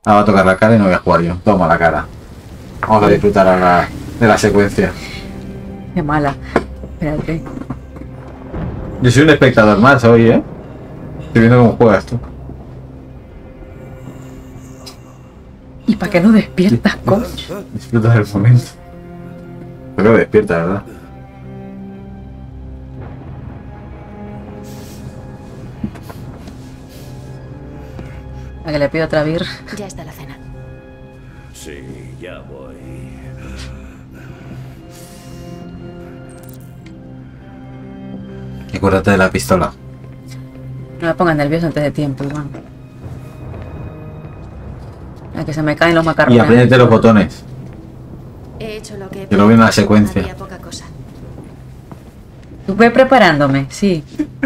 va a tocar la cara y no voy a jugar yo. Toma la cara. Vamos a disfrutar ahora de la secuencia. Qué mala. Espérate. Yo soy un espectador más hoy, ¿eh? Estoy viendo cómo juegas tú. ¿Y para qué no despiertas, coño? Disfruta del momento. Creo que despierta, ¿verdad? A que le pido otra birra. Ya está la cena. Sí, ya voy. Y acuérdate de la pistola. No me pongas nervioso antes de tiempo, Iván. A que se me caen los macarrones. Y apréndete los botones. He hecho lo que... Que lo vi en la secuencia. Había poca cosa. Estuve preparándome, sí.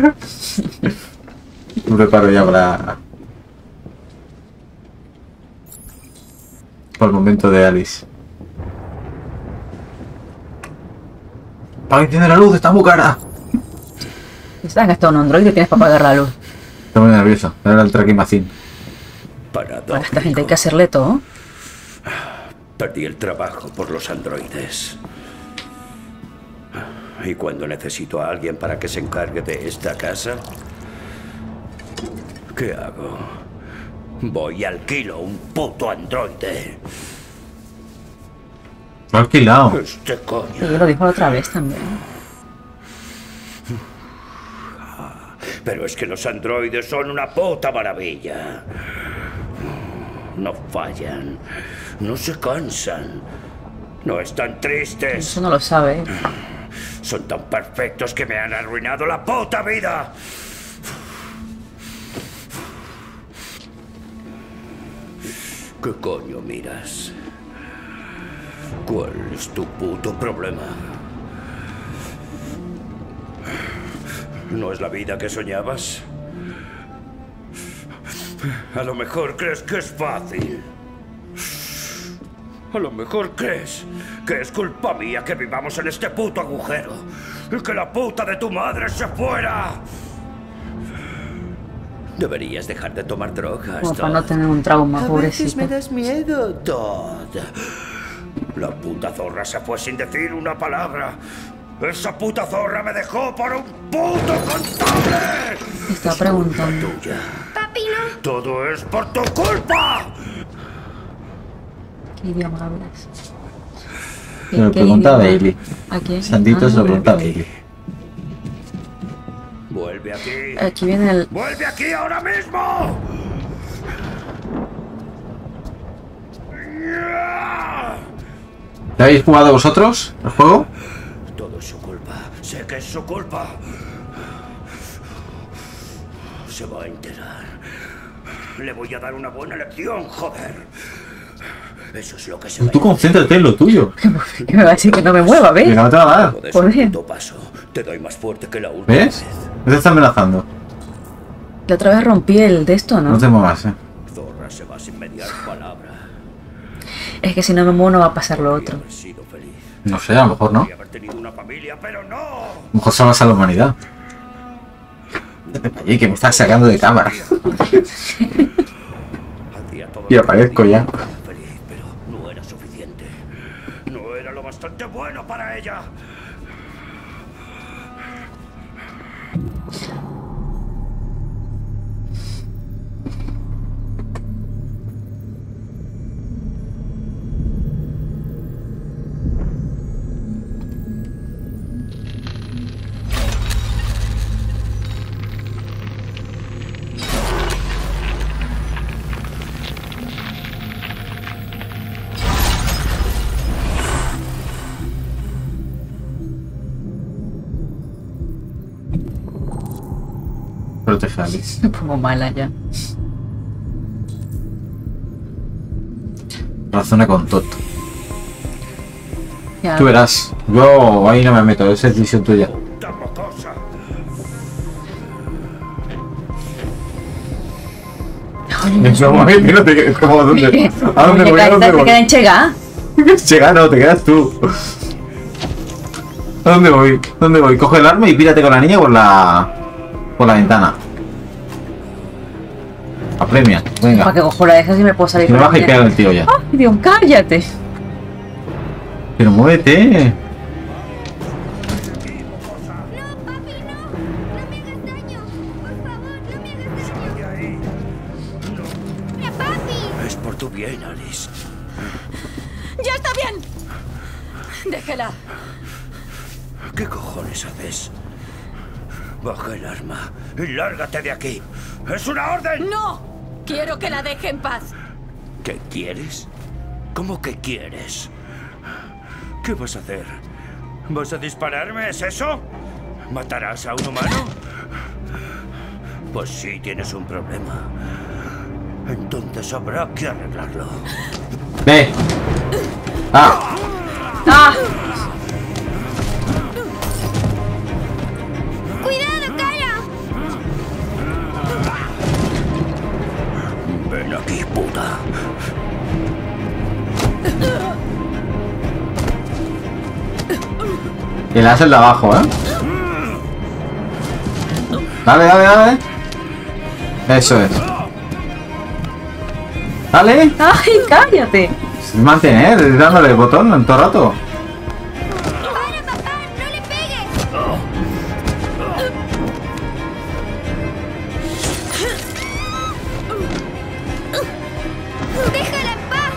Me preparo ya para el momento de Alice. ¡Para que tiene la luz! ¡Está muy cara! ¿Has gastado un Android y tienes para apagar la luz? Estoy muy nervioso. Era el tracking machine. Paradójico. A esta gente hay que hacerle todo. Perdí el trabajo por los androides. Y cuando necesito a alguien para que se encargue de esta casa, ¿qué hago? Voy y alquilo un puto androide. Lo he alquilado. Este coño. Sí, lo dijo la otra vez también. Pero es que los androides son una puta maravilla. No fallan, no se cansan, no están tristes. Eso no lo sabe. Son tan perfectos que me han arruinado la puta vida. ¿Qué coño miras? ¿Cuál es tu puto problema? ¿No es la vida que soñabas? A lo mejor crees que es fácil. A lo mejor crees que es culpa mía que vivamos en este puto agujero y que la puta de tu madre se fuera. Deberías dejar de tomar drogas, Como para Todd. no tener un trauma, A veces pobrecito. me das miedo, Todd. La puta zorra se fue sin decir una palabra. Esa puta zorra me dejó por un puto contable. Está preguntando. Tuya. Papi, no. Todo es por tu culpa. ¿Qué idioma hablas? Se lo ¿Qué pregunta a idioma? Bailey. ¿A quién? Sandito se lo pregunta a Bailey. Vuelve aquí. Aquí viene el... ¡Vuelve aquí ahora mismo! ¿Ya habéis jugado vosotros el juego? Todo es su culpa. Sé que es su culpa. Se va a enterar. Le voy a dar una buena lección, joder. Eso es lo que se va a Tú concéntrate en lo tuyo. ¿Qué me va a decir que no me mueva, Que ves? no te va a dar. Joder, Joder. puto paso. Te doy más fuerte que la última ¿Ves? vez. Me está amenazando. La otra vez rompí el de esto, ¿no? No te muevas, Zorra se va sin mediar palabra. Es que si no me muevo no va a pasar lo Podría otro. haber sido feliz. No sé, a lo mejor no. Podría haber tenido una familia, pero no. A lo mejor salvas a la humanidad. Vete para allí, que me estás sacando de cámara. Hacía todo Y lo que aparezco podía ya. para ser feliz, pero no era suficiente. No era lo bastante bueno para ella. Protege a Alice. Me pongo mala ya. Razona con Toto. Ya. Tú verás. Yo ahí no me meto, esa es decisión tuya. ¡Puta mocosa! No, que no te quedes como dónde. ¿A dónde voy? ¿A dónde ¿Te voy? queda en Chega? Llega, no, te quedas tú. ¿A dónde voy? ¿Dónde voy? Coge el arma y pírate con la niña por la ventana. premia. Venga. ¿Para qué cojo la dejas y me puedo salir Que me con baja y ella? pega el tío ya. ¡Ay, Dios, cállate! Pero muévete. Es por tu bien, Alice. ¡Ya está bien! Déjela. ¿Qué cojones haces? Baja el arma y lárgate de aquí. ¡Es una orden! ¡No! Quiero que la deje en paz. ¿Qué quieres? ¿Cómo que quieres? ¿Qué vas a hacer? ¿Vas a dispararme? ¿Es eso? ¿Matarás a un humano? Pues sí, tienes un problema. Entonces habrá que arreglarlo. Ve. Ah. ¡Ah! ¡Cuidado, Kara! Ven aquí, puta. Y le das el de abajo, ¿eh? Dale, dale, dale. Eso es. Dale. ¡Ay, cállate! Mantener, dándole el botón en todo el rato. ¡Para, papá! ¡No le pegues! ¡Déjala en paz!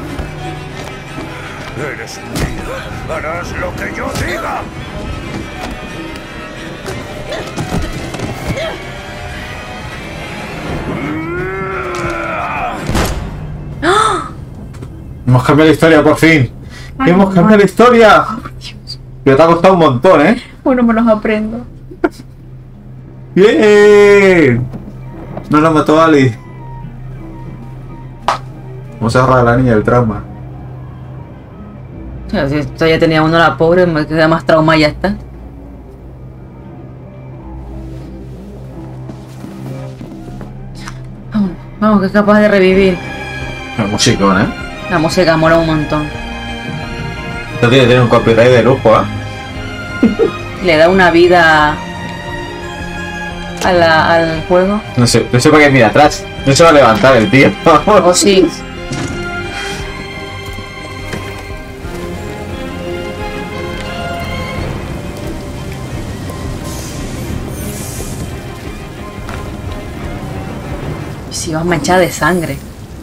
Eres un tío. Harás lo que yo diga. Hemos cambiado la historia por fin. Ay, Hemos mamá. cambiado la historia. Pero te ha costado un montón, ¿eh? Bueno, me los aprendo. ¡Bien! No la mató Ali. Vamos a agarrar a la niña del trauma. O sea, si esto ya tenía uno la pobre, me queda más trauma y ya está. Vamos, vamos, que es capaz de revivir. El musicón, ¿eh? La música mola un montón. Esto tiene que tener un copyright de lujo, ¿eh? Le da una vida al juego. No sé para qué mira atrás. No se va a levantar el tío. O sí. Sí, va manchada de sangre.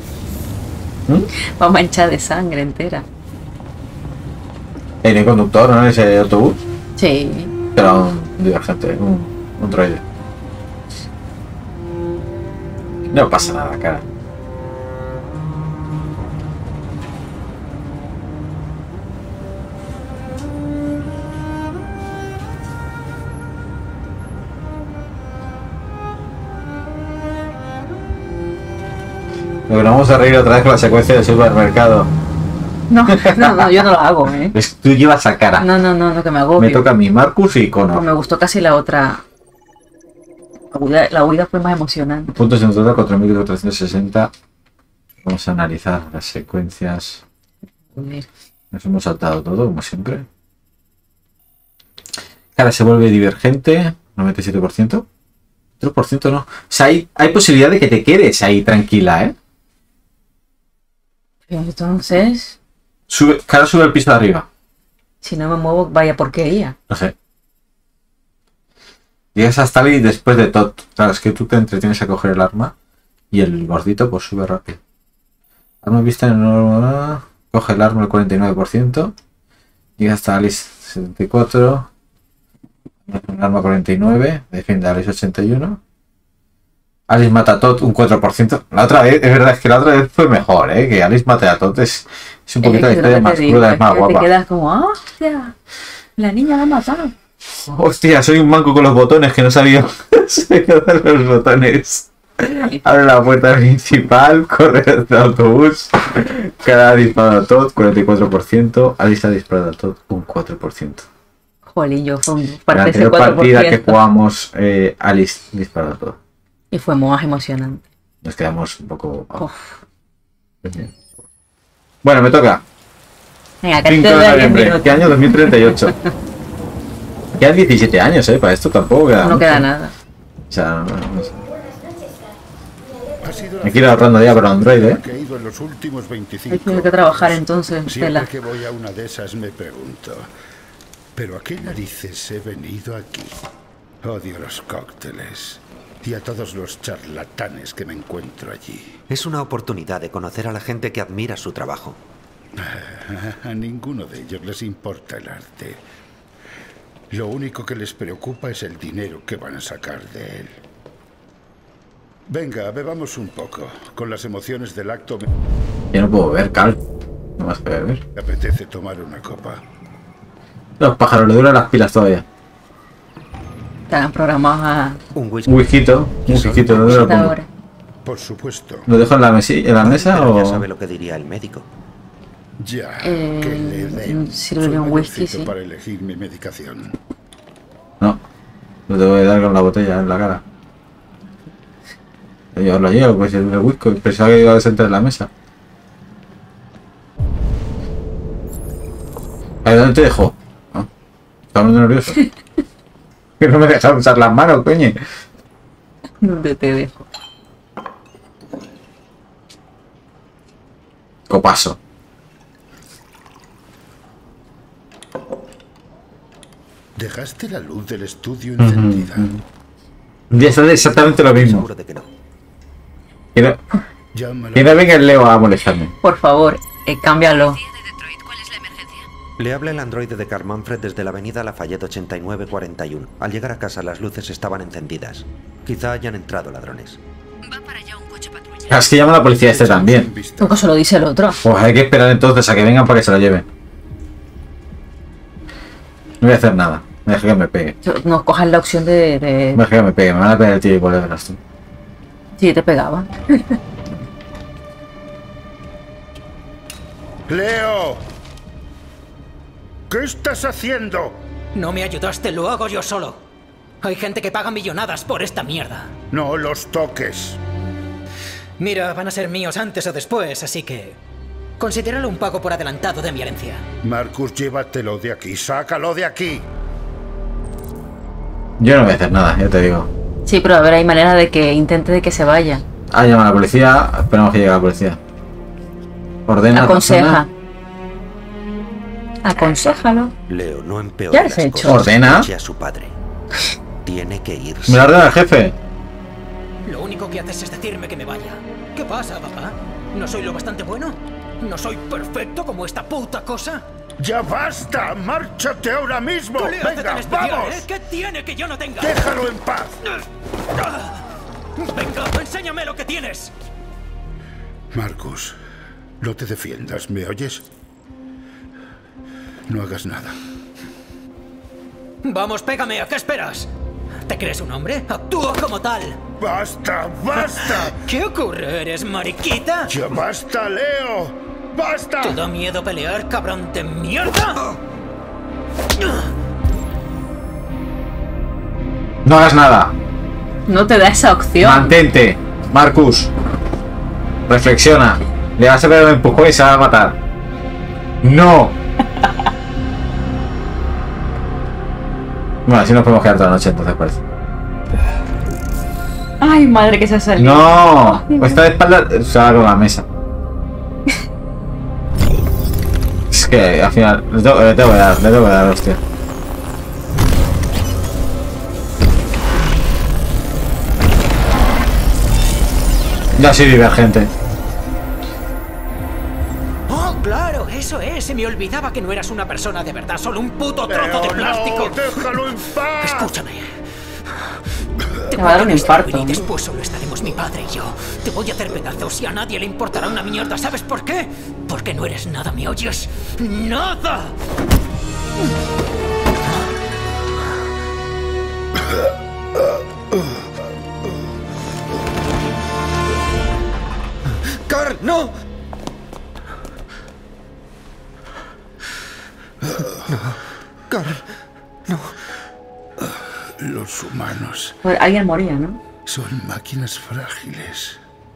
Va manchada de sangre entera. Tiene conductor, ¿no? Ese autobús. Sí. Era un divergente, un droide. No pasa nada, cara. Lo que nos vamos a reír otra vez con la secuencia del supermercado. No, no, yo no lo hago, ¿eh? Es que tú llevas a cara. No, que me agobio. Me toca a mí, Marcus y Pues Connor. me gustó casi la otra. La huida fue más emocionante. Puntos en total 4.460. Vamos a analizar las secuencias. Nos hemos saltado todo, como siempre. Cara se vuelve divergente, 97%. 3% no. O sea, hay posibilidad de que te quedes ahí tranquila, ¿eh? Pero entonces, Cara sube al piso de arriba. si no me muevo, vaya porquería. No sé. Llegas hasta ahí después de todo. Claro, es que tú te entretienes a coger el arma y el gordito pues sube rápido. Arma vista en el... Coge el arma al 49%. Llega hasta Alice 74. El arma 49. Defiende a Alice 81. Alice mata a Todd un 4%. La otra vez, es verdad, es que la otra vez fue mejor, ¿eh? Que Alice mate a Todd es un poquito la historia más cruda, es más Te guapa. quedas como, ¡ah, hostia! La niña la ha matado. Hostia, soy un manco con los botones que no sabía dar los botones. Abre la puerta principal, corre hacia el autobús. Cada disparo a Todd, 44%. Alice ha disparado a Todd, un 4%. Jolín, yo fue un En la parte ese anterior partida que 4%. jugamos, Alice disparó a Todd. Y fue más emocionante. Nos quedamos un poco... Uf. Bueno, me toca. Venga, que 5 te de doy 10 noviembre. minutos. ¿Qué año? 2038. Quedan 17 años, para esto tampoco queda No mucho. queda nada. O sea, no sé. Ha sido la Me quiero ahorrando ya para Android, ¿eh? que he ido en los últimos 25. Hay que trabajar entonces, Siempre Tela. que voy a una de esas me pregunto, ¿pero a qué narices he venido aquí? Odio los cócteles y a todos los charlatanes que me encuentro allí. Es una oportunidad de conocer a la gente que admira su trabajo. A ninguno de ellos les importa el arte. Lo único que les preocupa es el dinero que van a sacar de él. Venga, bebamos un poco. Con las emociones del acto Yo no puedo ver, Cal. No más que beber. me apetece tomar una copa. Los pájaros le duran las pilas todavía. Están programados a Un whisky. Un whisquito, ¿dónde lo esta pongo? hora. Por supuesto. ¿Lo dejo en la mesa Pero ya o...? sabe lo que diría el médico. Ya, que le den. sírvele Soy un whisky, mayorcito sí. para elegir mi medicación. No. Lo tengo que dar con la botella en la cara. Yo lo llevo, pues el whisky. Pensaba que iba a sentar en la mesa. ¿A dónde te dejo? Ah, estaba muy nervioso. Que no me dejas usar las manos, coño. ¿Dónde te dejo? Copaso. Dejaste la luz del estudio encendida. Y eso es exactamente lo mismo. Seguro de que no. Llámala. Que no venga el Leo a molestarme. Por favor, cámbialo. Le habla el androide de Carl Manfred desde la avenida Lafayette 8941. Al llegar a casa las luces estaban encendidas. Quizá hayan entrado ladrones. Es que llama a la policía este también. Nunca se lo dice el otro. Pues hay que esperar entonces a que vengan para que se lo lleven. No voy a hacer nada. Me deja que me pegue. No cojas la opción de... Me deja que me pegue. Me van a pegar el tiro y por verás tú. Sí, te pegaba. ¡Leo! ¿Qué estás haciendo? No me ayudaste, lo hago yo solo. Hay gente que paga millonadas por esta mierda. No los toques. Mira, van a ser míos antes o después, así que... considéralo un pago por adelantado de mi herencia. Marcus, llévatelo de aquí. Sácalo de aquí. Yo no voy a hacer nada, ya te digo. Sí, pero a ver, hay manera de que intente de que se vaya. Ah, llama a la policía. Esperamos que llegue la policía. Ordena a la Aconseja. persona. Aconséjalo. Leo, no empeore Ya lo has las hecho. cosas. Ordena. Escuche a su padre. Tiene que irse. Me la ordena el jefe. Lo único que haces es decirme que me vaya. ¿Qué pasa, papá? ¿No soy lo bastante bueno? ¿No soy perfecto como esta puta cosa? ¡Ya basta! ¡Márchate ahora mismo! ¿Qué le hace tan ¡Venga, especial, vamos! ¿eh? ¿Qué tiene que yo no tenga? ¡Déjalo en paz! Venga, enséñame lo que tienes. Marcus, no te defiendas, ¿me oyes? No hagas nada. Vamos, pégame, ¿a qué esperas? ¿Te crees un hombre? Actúa como tal. ¡Basta! ¡Basta! ¿Qué ocurre? ¿Eres mariquita? ¡Ya basta, Leo! ¡Basta! ¿Te da miedo pelear, cabrón de mierda? No hagas nada. No te da esa opción. Mantente. Marcus. Reflexiona. Le vas a pegar un empujón y se va a matar. No. Bueno, así nos podemos quedar toda la noche entonces parece. Ay, madre, que se ha salido. No. Esta de espalda se va con la mesa. Es que al final le tengo que dar, hostia. Ya soy divergente. Oh, claro, eso es. Se me olvidaba que no eras una persona de verdad, solo un puto trozo de Leo, plástico. no, ¡déjalo en paz! Escúchame. Te va a dar un infarto. Y después solo estaremos mi padre y yo. Te voy a hacer pedazos y a nadie le importará una mierda. ¿Sabes por qué? Porque no eres nada, ¿me oyes? ¡Nada! ¡Carl, no! Carl, no. Los humanos Pues alguien moría, ¿no? son máquinas frágiles.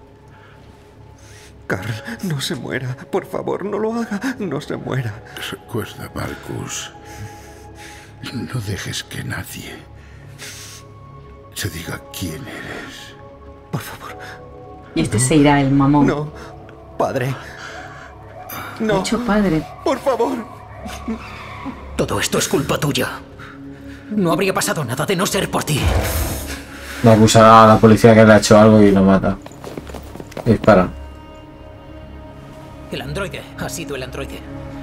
Carl, no se muera. Por favor, no lo haga. No se muera. Recuerda, Marcus, no dejes que nadie se diga quién eres. Por favor. Y este se irá, el mamón. No, padre. No. Mucho padre. Por favor. Todo esto es culpa tuya. No habría pasado nada de no ser por ti. No acusará a la policía que le ha hecho algo y lo mata. Dispara. El androide ha sido el androide.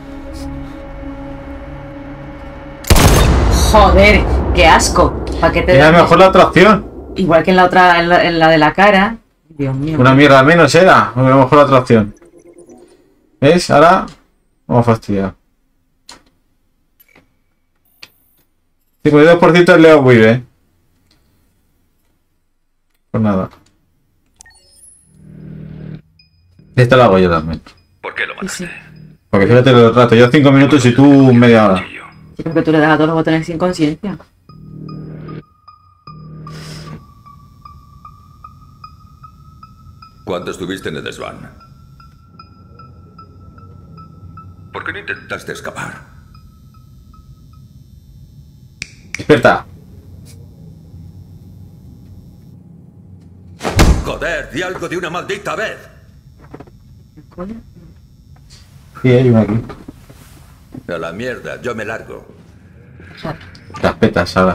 Joder, qué asco. ¿Para qué te Era da- mejor la otra opción. Igual que en la otra, en la de la cara. Dios mío. Una mierda menos era. A lo mejor la otra opción. ¿Ves? Ahora vamos a fastidiar. 52% es Leo Weaver, ¿eh? Pues nada. Esta la hago yo también. ¿Por qué lo mataste? Porque fíjate el rato. Yo 5 minutos y tú media hora. Yo creo que tú le das a todos los botones sin conciencia. ¿Cuánto estuviste en el desván? ¿Por qué no intentaste escapar? Despierta. Joder, di algo de una maldita vez. Sí, hay una aquí. A la mierda, yo me largo. Las petas ahora.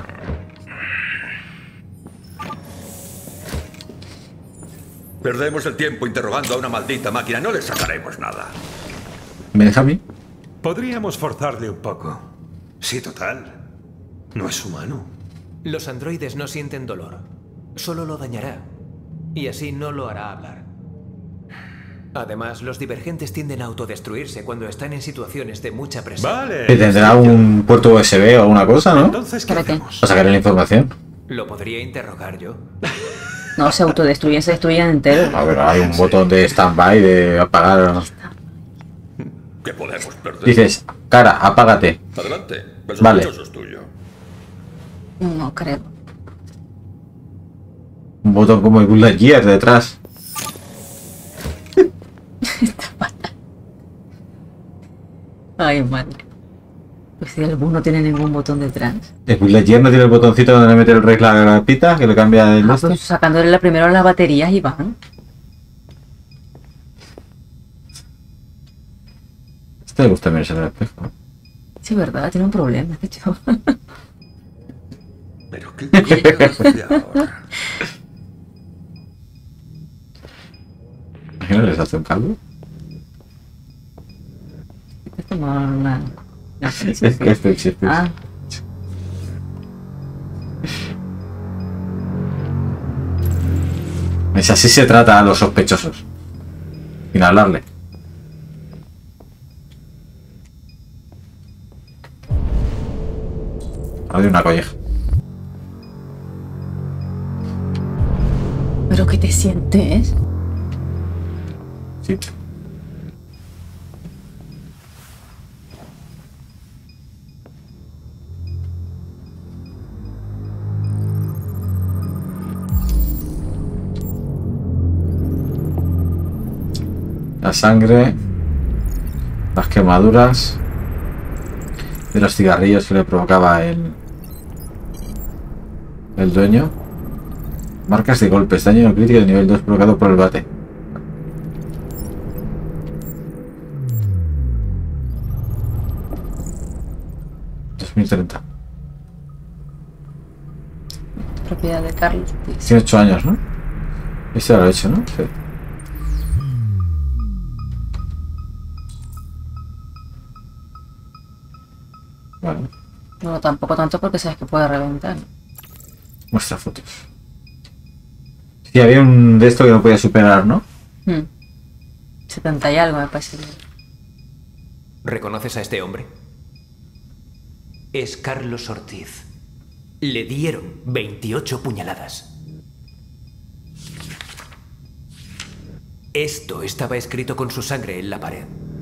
Perdemos el tiempo interrogando a una maldita máquina. No le sacaremos nada. ¿Me deja a mí? Podríamos forzarle un poco. Sí, total. No es humano. Los androides no sienten dolor. Solo lo dañará. Y así no lo hará hablar. Además, los divergentes tienden a autodestruirse cuando están en situaciones de mucha presión. Vale. Que tendrá un puerto USB o alguna cosa, ¿no? Entonces, ¿qué ¿Para qué? hacemos? Para sacarle la información. ¿Lo podría interrogar yo? No, se autodestruyen, se destruyen enteros. A ver, hay un botón de stand-by, de apagar. ¿Qué podemos perder? Dices, cara, apágate. Adelante. El Vale. sospechoso es tuyo. No creo. Un botón como el Buzz Lightyear detrás. Ay, madre. Pues si el bus no tiene ningún botón detrás. El Buzz Lightyear no tiene el botoncito donde le mete el rey la pita, que le cambia el este. Pues sacándole primero las baterías y van. Este le gusta mirarse en el espejo. Sí, verdad, tiene un problema este chaval. Pero qué mierda de ahora. ¿No les hace un caldo? Es como una... No, sí, sí, Es sí. que este chiste. Ah, Es así se trata a los sospechosos. Sin hablarle. Hay una colleja. pero ¿qué te sientes? Sí. La sangre, las quemaduras de los cigarrillos que le provocaba el dueño. Marcas de golpes, daño crítico de nivel 2 provocado por el bate. ...2030. Propiedad de Carlos. Tiene 8 años, ¿no? Este lo ha hecho, ¿no? Sí. Vale. No, tampoco tanto porque sabes que puede reventar. Muestra fotos. Sí, había un de esto que no podía superar, ¿no? 70 y algo me parece. ¿Reconoces a este hombre? Es Carlos Ortiz. Le dieron 28 puñaladas. Esto estaba escrito con su sangre en la pared.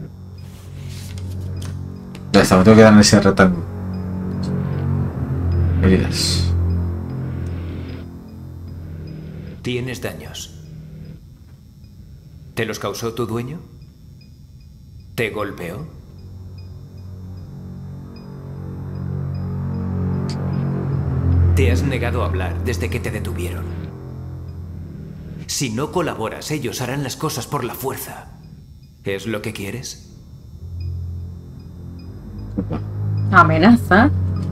Ya está, me tengo que dar en ese rectángulo. Heridas. Tienes daños. ¿Te los causó tu dueño? ¿Te golpeó? Te has negado a hablar desde que te detuvieron. Si no colaboras, ellos harán las cosas por la fuerza. ¿Es lo que quieres? Amenaza.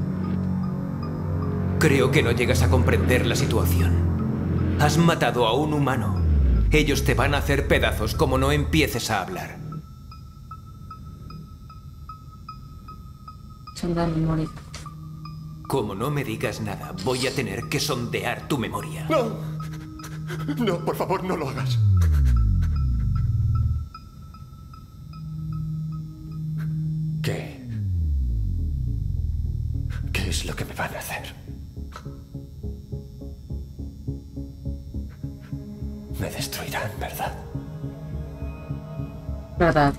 Creo que no llegas a comprender la situación. Has matado a un humano. Ellos te van a hacer pedazos como no empieces a hablar. Sondar memoria. Como no me digas nada, voy a tener que sondear tu memoria. No. No, por favor, no lo hagas. ¿Qué? ¿Qué es lo que me van a hacer? Me destruirán, ¿verdad? Verdad.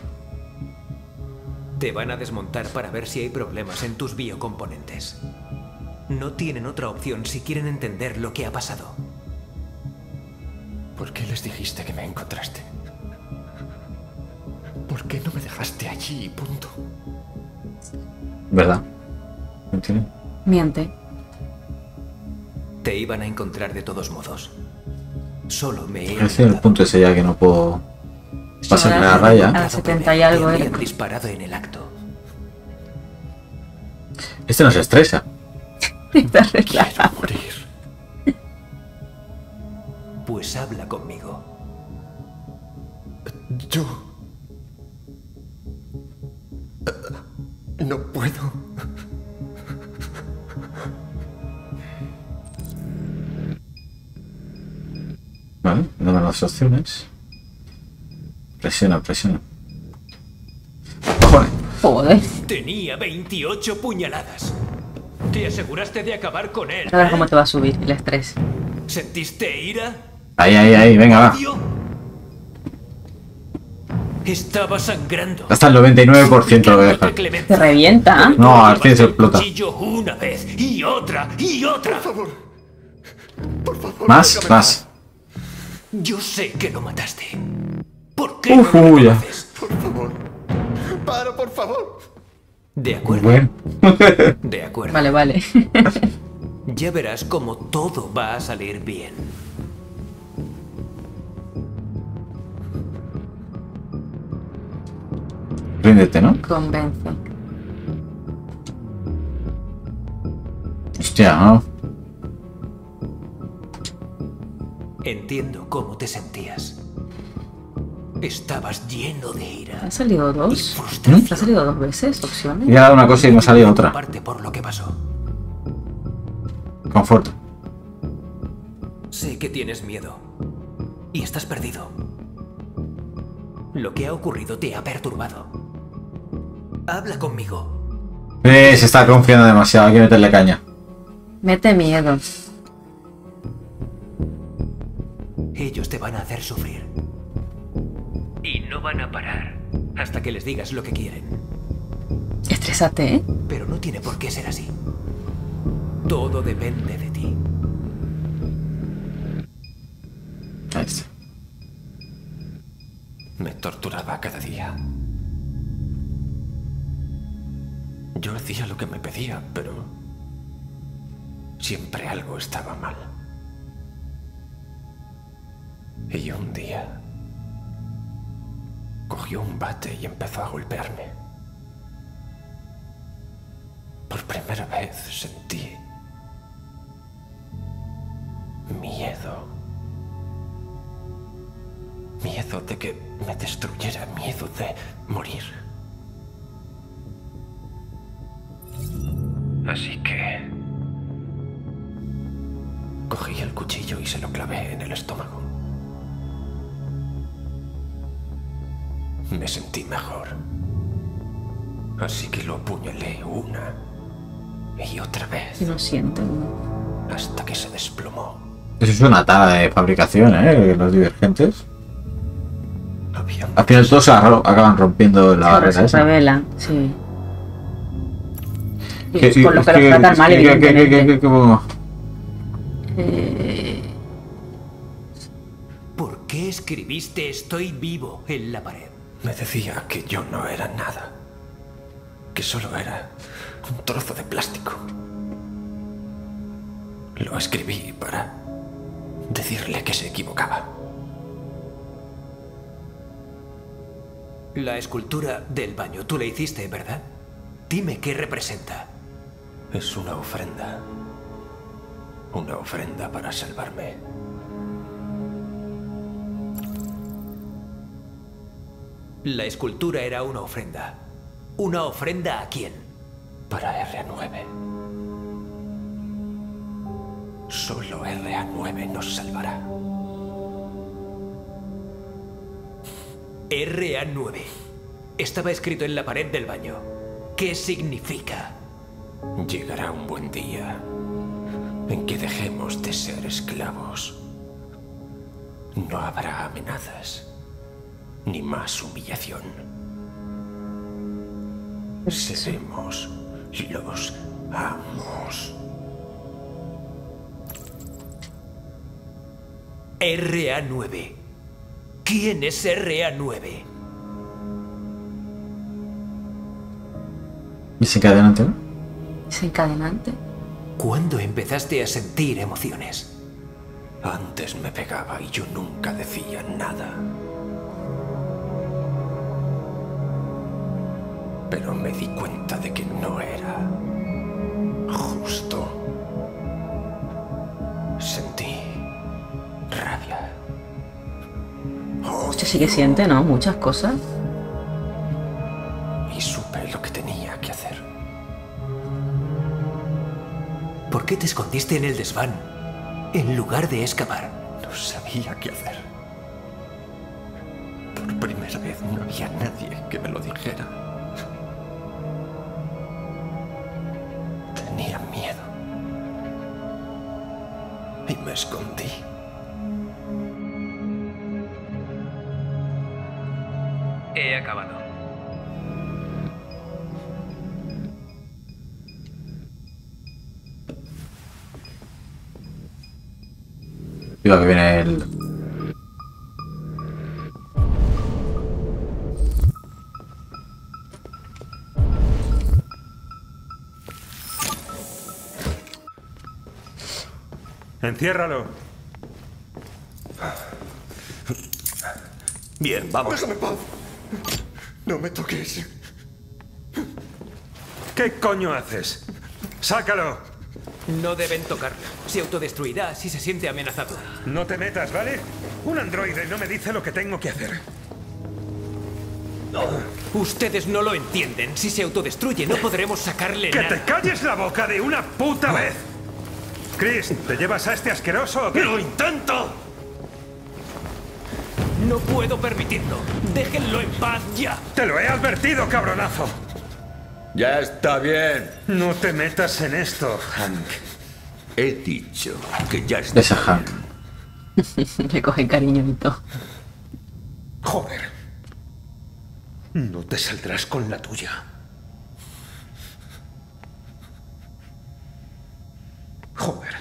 Te van a desmontar para ver si hay problemas en tus biocomponentes. No tienen otra opción si quieren entender lo que ha pasado. ¿Por qué les dijiste que me encontraste? ¿Por qué no me dejaste allí y punto? ¿Verdad? ¿Entiendes? Miente. Te iban a encontrar de todos modos. Solo me he... Ese es el punto ese ya que no puedo pasarme la A raya. las 70 y algo, Te habían disparado en el acto. Este no se estresa. Está relajado. Quiero morir. Pues habla conmigo. Yo... No puedo. Vale, dame las opciones. Presiona, presiona. Cojones. Joder. Tenía 28 puñaladas. ¿Te aseguraste de acabar con él? A ver cómo te va a subir el estrés. ¿Sentiste ira? Ahí, venga, va. ¿Odio? Estaba sangrando. Hasta el 99% lo voy a dejar. Te revienta. No, al fin se explota. Cuchillo una vez y otra y otra. Por favor. Por favor. Más, déjame más. Yo sé que lo mataste. ¿Por qué no me ya. reconoces? Por favor. Para, por favor. De acuerdo. Bueno. De acuerdo. Vale, vale. Ya verás cómo todo va a salir bien. Ríndete, ¿no? Convence. Hostia, ¿no? Entiendo cómo te sentías. Estabas lleno de ira. ¿Ha salido y dos? frustración. ¿Ha salido dos veces opciones? Me ha dado una cosa y me ha salido otra. Parte por lo que pasó. Confort. Sé que tienes miedo. Y estás perdido. Lo que ha ocurrido te ha perturbado. Habla conmigo. Se está confiando demasiado, hay que meterle caña. Mete miedo. Ellos te van a hacer sufrir. Y no van a parar hasta que les digas lo que quieren. Estrésate, ¿eh? Pero no tiene por qué ser así. Todo depende de ti. Ahí está. Me torturaba cada día. Yo hacía lo que me pedía, pero siempre algo estaba mal. Y un día cogió un bate y empezó a golpearme. Por primera vez sentí miedo. Miedo de que me destruyera, miedo de morir. Así que cogí el cuchillo y se lo clavé en el estómago. Me sentí mejor. Así que lo apuñalé una y otra vez. Si lo siento. Hasta que se desplomó. Eso es una tara de fabricación, los divergentes. Había Al final todos acaban rompiendo la Ahora barrera se esa. revela, sí. Y ¿Qué- es con lo que qué- los tratan qué- mal, qué- qué- evidentemente. ¿Por qué escribiste "estoy vivo" en la pared? Me decía que yo no era nada. Que solo era un trozo de plástico. Lo escribí para Decirle que se equivocaba. La escultura del baño, tú la hiciste, ¿verdad? Dime qué representa. Es una ofrenda. Una ofrenda para salvarme. La escultura era una ofrenda. ¿Una ofrenda a quién? Para RA9. Solo RA9 nos salvará. RA9. Estaba escrito en la pared del baño. ¿Qué significa? Llegará un buen día en que dejemos de ser esclavos. No habrá amenazas, ni más humillación. Seremos los amos. RA9. ¿Quién es RA9? Desencadenante, ¿no? Desencadenante. ¿Cuándo empezaste a sentir emociones? Antes me pegaba y yo nunca decía nada. Pero me di cuenta de que no era justo. Sentí rabia. Usted sí que siente, ¿no? Muchas cosas. Y supe lo que tenía que hacer. ¿Por qué te escondiste en el desván en lugar de escapar? No sabía qué hacer. Por primera vez no había nadie que me lo dijera. Tenía miedo. Y me escondí. He acabado. Digo que viene el... Enciérralo. Bien, vamos. Déjame en paz. No me toques. ¿Qué coño haces? ¡Sácalo! No deben tocarlo. Se autodestruirá si se siente amenazado. No te metas, ¿vale? Un androide no me dice lo que tengo que hacer. Ustedes no lo entienden. Si se autodestruye, no podremos sacarle ¡Que nada. te calles la boca de una puta vez! Chris, ¿te llevas a este asqueroso o qué? ¡Lo intento! No puedo permitirlo. Déjenlo en paz ya. ¡Te lo he advertido, cabronazo! Ya está bien. No te metas en esto, Hank. He dicho que ya está Esa Hank. Le coge cariñito. Joder. No te saldrás con la tuya. Joder.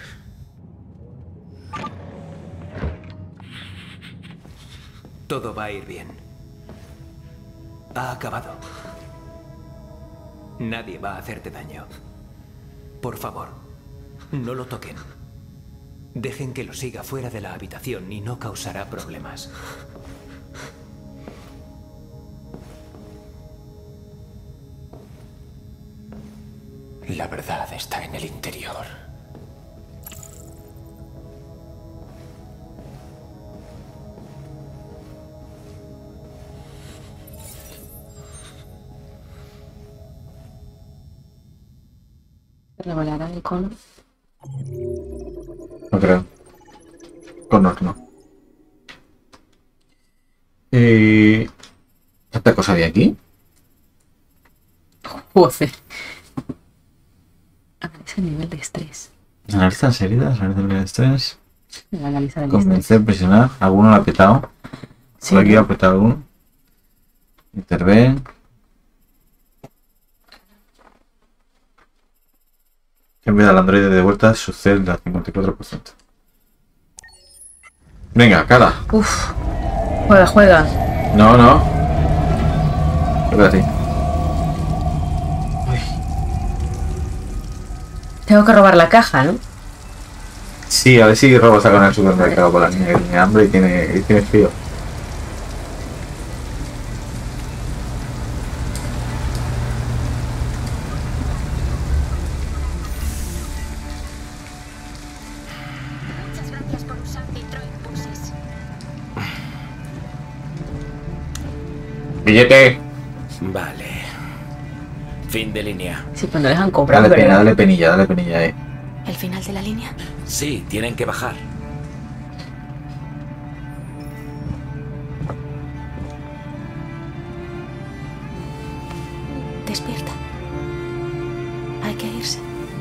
Todo va a ir bien. Ha acabado. Nadie va a hacerte daño. Por favor, no lo toquen. Dejen que lo siga fuera de la habitación y no causará problemas. La verdad está en el interior. ¿Revelará el Connor? No creo. Connor no. ¿Tanta cosa había aquí? Joder. Analiza el nivel de estrés. Analiza las heridas, analiza el nivel de estrés. Analiza el Convencer, presionar. Alguno lo ha petado. Sí. Por aquí ha petado alguno. Interven. Envía al androide de vuelta su celda 54%. Venga, cara. Uf. Juega, juega. No, no. Espérate. Tengo que robar la caja, ¿no? Sí, a ver si Robo saca en el supermercado con la niña que tiene hambre y tiene frío. Muchas gracias por usar Detroit Buses. ¡Billete! Vale. Fin de línea. Sí, cuando dejan cobrar, Dale pena, ¿verdad? dale penilla ahí. ¿El final de la línea? Sí, tienen que bajar. Despierta. Hay que irse.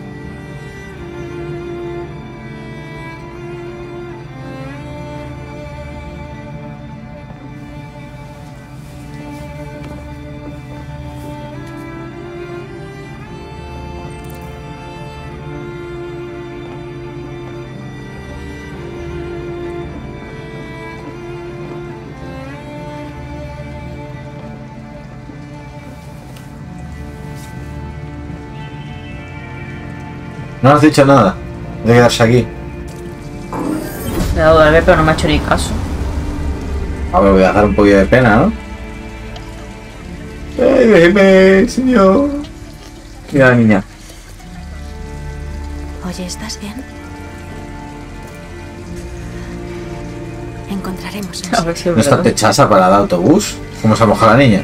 No has dicho nada. De quedarse aquí. Le he dado de ver, pero no me ha hecho ni caso. A ver, voy a dar un poquito de pena, ¿no? ¡Ay, déjeme, señor! Mira la niña. Oye, ¿estás bien? Encontraremos un A ver si es ¿No está verdad. techasa para el autobús? ¿Cómo se moja la niña?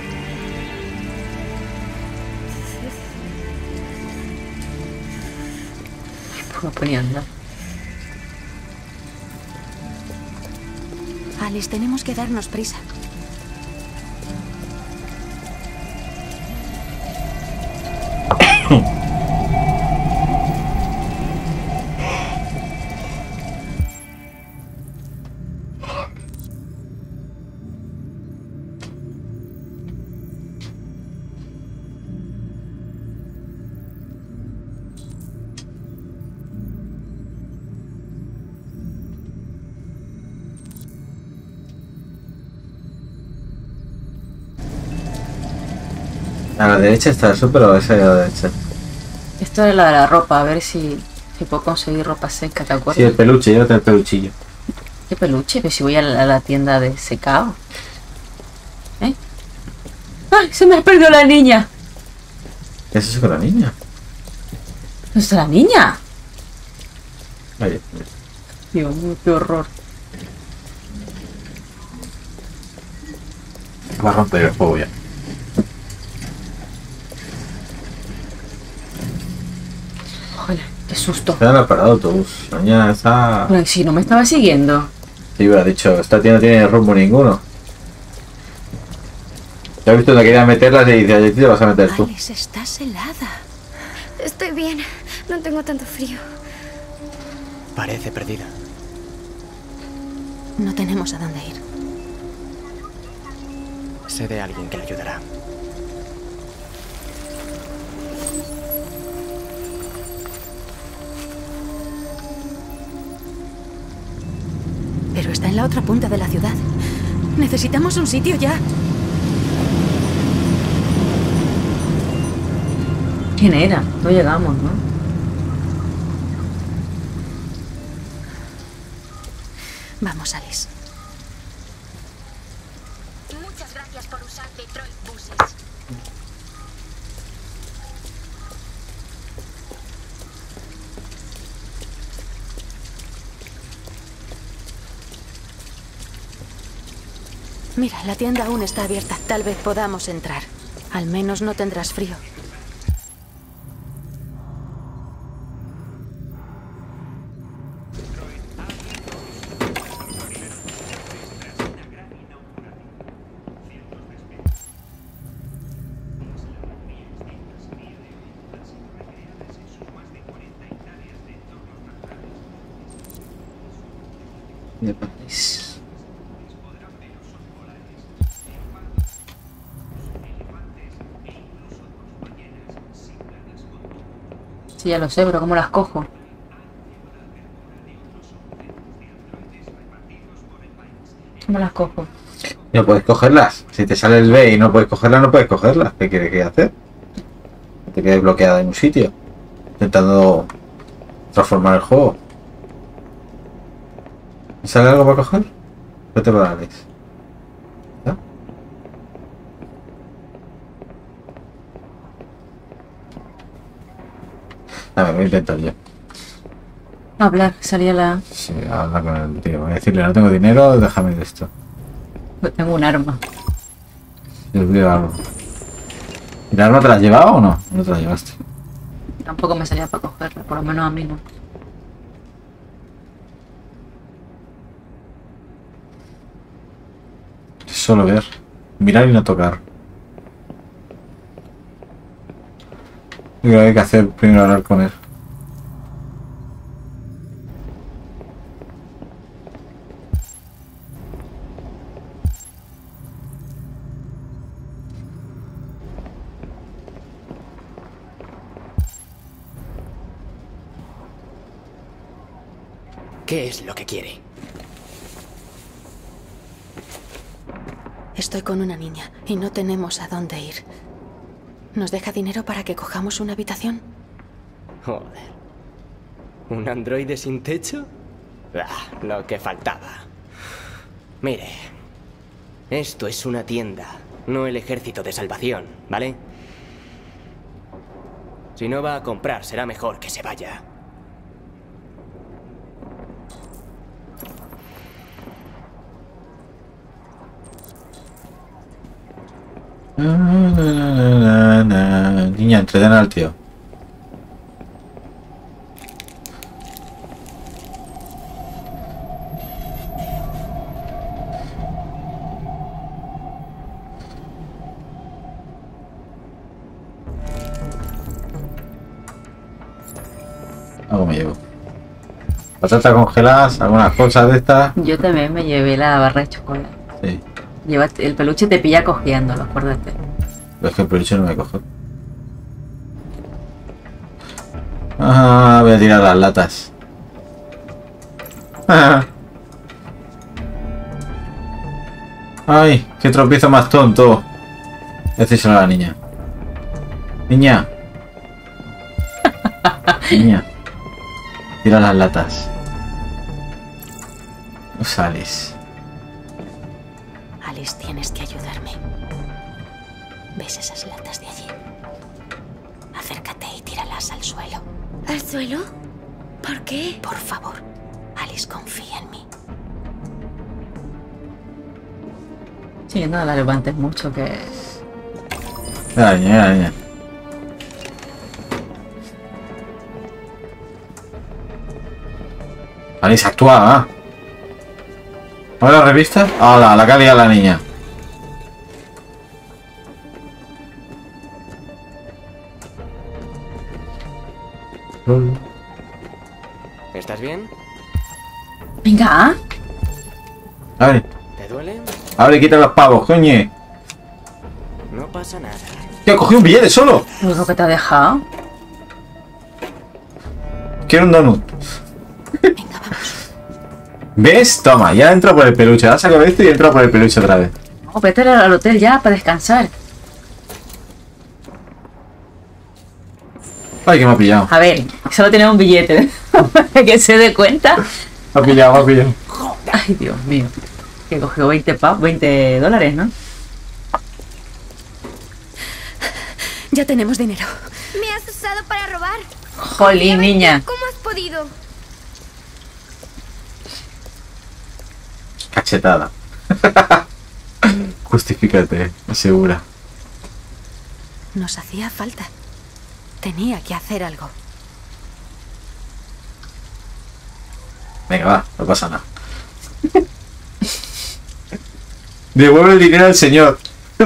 No ponía nada. Alice, tenemos que darnos prisa. A la derecha está el súper o esa a la derecha. Esto es la de la ropa, a ver si puedo conseguir ropa seca, ¿te acuerdas? Sí, el peluche, llévate el peluchillo. ¿Qué peluche? Que si voy a la tienda de secado. ¿Eh? ¡Ay! ¡Se me ha perdido la niña! ¿Qué es eso con la niña? ¿Dónde está la niña? Oye, Dios mío, qué horror. va a romper el juego ya. Joder, qué susto. Está en el parado autobús. La niña está... Bueno, si no me estaba siguiendo. Sí, hubiera dicho, esta tienda no tiene rumbo ninguno. Ya has visto donde quería meterla y dice, allí te vas a meter tú. Alice, estás helada. Estoy bien. No tengo tanto frío. Parece perdida. No tenemos a dónde ir. Sé de alguien que le ayudará. Pero está en la otra punta de la ciudad. Necesitamos un sitio ya. ¿Quién era? No llegamos, ¿no? Vamos, Alice. Muchas gracias por usar Detroit Buses. Mira, la tienda aún está abierta. Tal vez podamos entrar. Al menos no tendrás frío. De París. Sí, ya lo sé, pero ¿cómo las cojo? ¿Cómo las cojo? No puedes cogerlas. Si te sale el B y no puedes cogerlas, no puedes cogerlas. ¿Qué quieres que hacer? Te quedes bloqueada en un sitio. Intentando transformar el juego. ¿Sale algo para coger? Vete para Alex. ¿Ya? Me voy a intentar yo. Hablar, salía la... Sí, habla con el tío. Voy a decirle, no tengo dinero, déjame de esto. Pues tengo un arma. Yo veo algo. ¿Y la arma te la has llevado o no? No te la llevaste. Tampoco me salía para cogerla, por lo menos a mí no. Solo ver. Mirar y no tocar. Lo que hay que hacer primero hablar con él. ¿Qué es lo que quiere? Estoy con una niña y no tenemos a dónde ir. ¿Nos deja dinero para que cojamos una habitación? Joder. ¿Un androide sin techo? Ah, lo que faltaba. Mire, esto es una tienda, no el ejército de salvación, ¿vale? Si no va a comprar, será mejor que se vaya. Niña, entreten al tío. Algo me llevo. Patatas congeladas, algunas cosas de estas. Yo también me llevé la barra de chocolate. Sí. El peluche te pilla cogiéndolo, acuérdate. Pero es que el peluche no me coge. Ah, voy a tirar las latas. Ah. Ay, qué tropiezo más tonto. Decíselo a la niña. Niña. Niña. Tira las latas. No sales. Alice, tienes que ayudarme. ¿Ves esas latas de allí? Acércate y tíralas al suelo. ¿Al suelo? ¿Por qué? Por favor, Alice, confía en mí. Sí, no la levantes mucho, que... La niña, la niña. Alice, actúa, ¿ah? ¿A la revista? ¡Hala! La calidad la niña. ¿Estás bien? Venga. Abre. ¿Te duele? Abre y quita los pavos, coño. No pasa nada. Tío, cogí un billete solo. Lo que te ha dejado. Quiero un donut. ¿Ves? Toma, ya entra por el peluche. Ahora saco esto y entra por el peluche otra vez. No, vete al hotel ya para descansar. Ay, que me ha pillado. A ver, solo tiene un billete. Para que se dé cuenta. Me ha pillado, me ha pillado. Ay, Dios mío. Que cogió 20 dólares, ¿no? Ya tenemos dinero. ¿Me has usado para robar? Jolín, niña. ¿Cómo has podido? Cachetada. Justifícate, segura. Nos hacía falta. Tenía que hacer algo. Venga, va, no pasa nada. Devuelve el dinero al señor.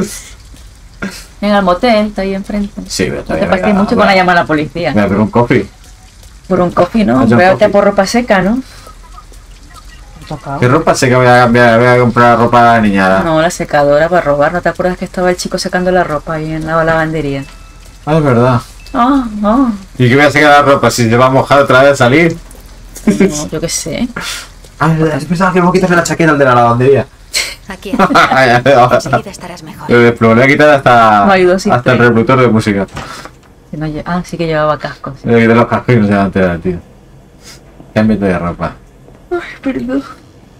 En el motel, está ahí enfrente. Sí, pero No te pases mucho con la llamar a la policía. Voy a pedir un coffee. Por un coffee, ¿no? Vaya Voy a coffee. por ropa seca, ¿no? Tocado. ¿Qué ropa sé que voy a comprar ropa a la niñada? No, la secadora para robar. ¿No te acuerdas que estaba el chico secando la ropa ahí en la lavandería? Ah, es verdad. Ah, no. ¿Y qué voy a secar la ropa si se va a mojar otra vez a salir? No, yo qué sé. Ah, es verdad. Pensaba que vos quitarle la chaqueta al de la lavandería. Aquí. Enseguida estarás mejor. Le voy a quitar hasta, Me ayudó sin hasta el tren. reproductor de música. Que no sí que llevaba casco. Sí. Le voy a quitar los cascos y no se va a enterar, tío. Cámbiate de ropa. Ay, perdón.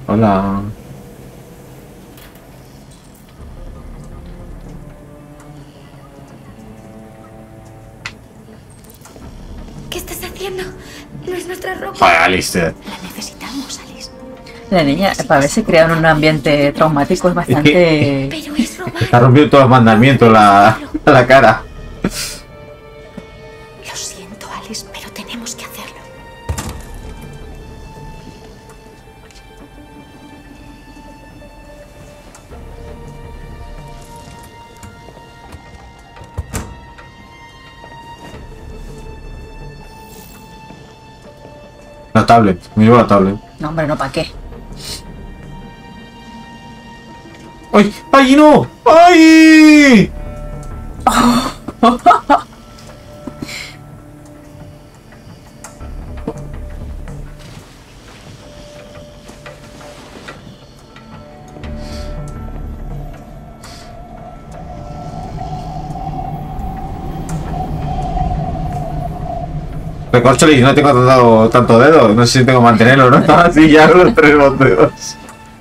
Hola. ¿Qué estás haciendo? No es nuestra ropa. Joder, Alistair. La necesitamos, Alice. La niña, para verse creada en un ambiente traumático es bastante... Pero es robar. Está rompiendo todos los mandamientos la cara. Lo siento, Alice, pero tenemos que hacerlo. La tablet. Me llevo la tablet. No, hombre, no, ¿para qué? ¡Ay! ¡Ay, no! ¡Ay! Recorcholis, no tengo tanto dedo. No sé si tengo que mantenerlo, ¿no? Así ya los 3 dedos.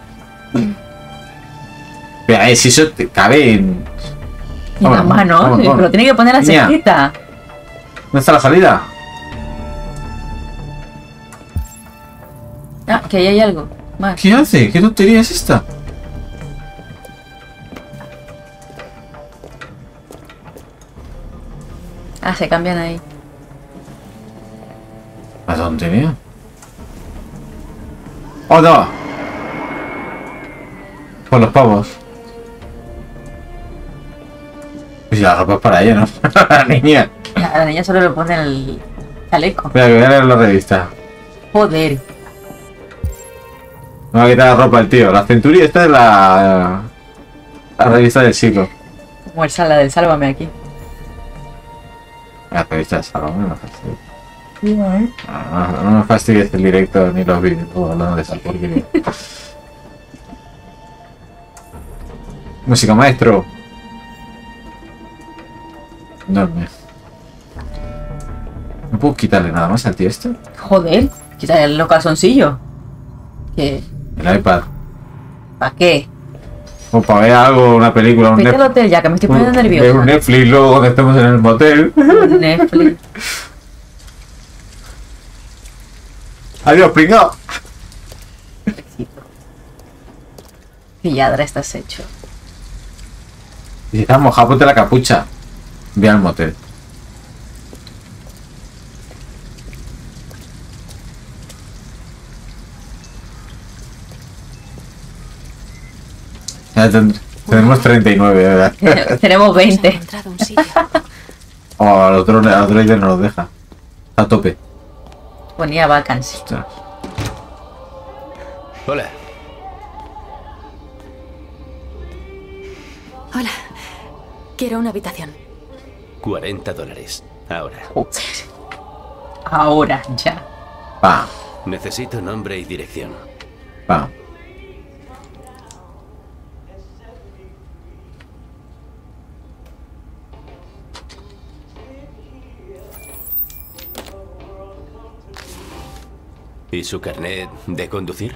Pero si eso te cabe en... En la mano, pero tiene que poner la cerquita. ¿Dónde está la salida? Ah, que ahí hay algo más. ¿Qué hace? ¿Qué tontería es esta? Ah, se cambian ahí. ¿La tontería? ¡Oh, no! Por los pavos. Pues la ropa es para ella, ¿no? La niña. La niña solo le pone el chaleco. Mira, que voy a leer la revista. Joder. Me va a quitar la ropa el tío. La centuria, esta es la revista del siglo. Como el sala del Sálvame aquí. La revista del Sálvame, no fastidies. No me fastidies el directo ni los vídeos. Hablando de esa porquería. Música maestro. Duerme. ¿No puedo quitarle nada más al tío este? Joder, quítale los calzoncillos. ¿Qué? El iPad. ¿Para qué? O para ver algo, una película, un Vete al hotel ya, que me estoy poniendo nerviosa. un Netflix luego cuando estemos en el motel. Netflix. Adiós, pringao. Pilladra estás hecho. Y si estás mojado, ponte la capucha. Ve al motel. Ya tenemos 39, ¿verdad? Tenemos 20. Encontrado un sitio. Oh, al otro no nos deja. Está a tope. Ponía vacancy. Ostras. Hola. Hola. Quiero una habitación. $40. Ahora. Ahora, ya. Pam, Necesito nombre y dirección. pam. ¿Y su carnet de conducir?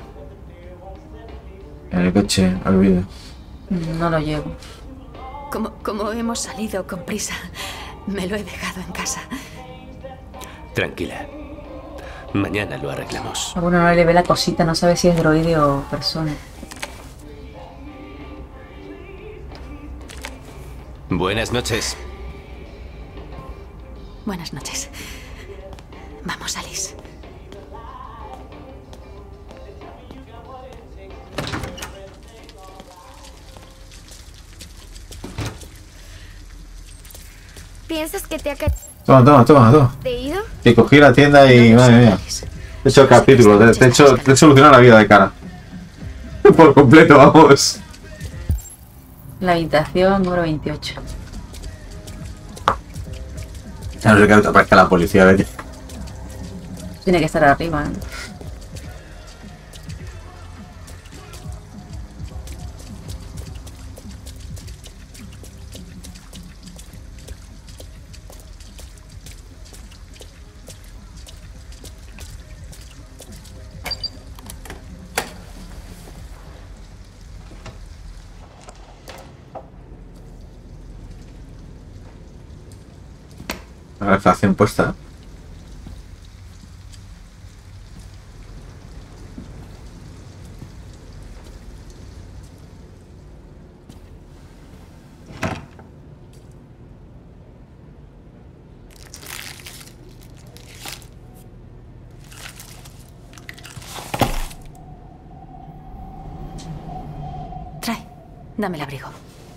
En el coche, olvido. No lo llevo. Como hemos salido con prisa, me lo he dejado en casa. Tranquila. Mañana lo arreglamos. A uno no le ve la cosita, no sabe si es droide o persona. Buenas noches. Buenas noches. Vamos, Alice. ¿Piensas que te ha Toma. caído? Te cogí la tienda y madre mía. Te he hecho el capítulo, te he solucionado la vida de cara. Por completo, vamos. La habitación número 28. Ya no sé que aparezca la policía, vete. Tiene que estar arriba, ¿no? La refacción puesta. Trae, dame el abrigo.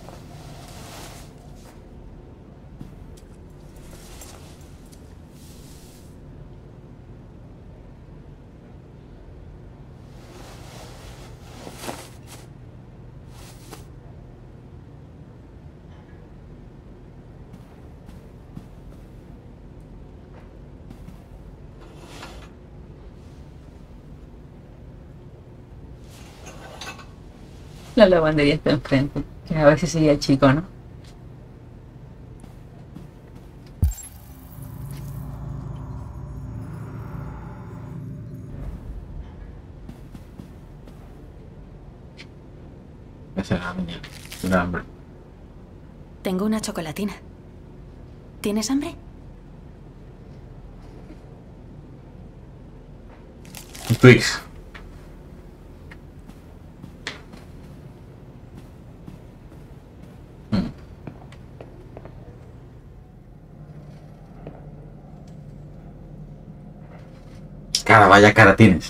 La lavandería está enfrente. Que a ver si sigue el chico, ¿no? Esa es la niña. Tiene hambre. Tengo una chocolatina. ¿Tienes hambre? Un Twix. Cara, vaya cara tienes.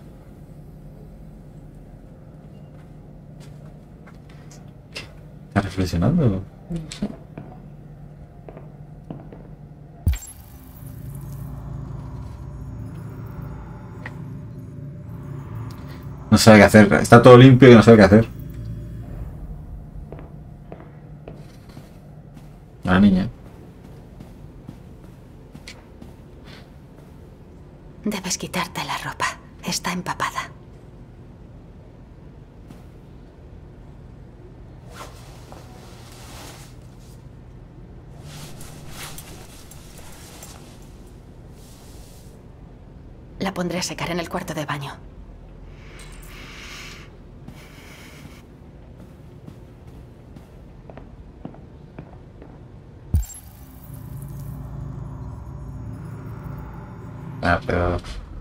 ¿Estás reflexionando? No sé. No sabe qué hacer. Está todo limpio y no sabe qué hacer. La niña. Debes quitarte la ropa. Está empapada. La pondré a secar en el cuarto de baño. Ah, pero...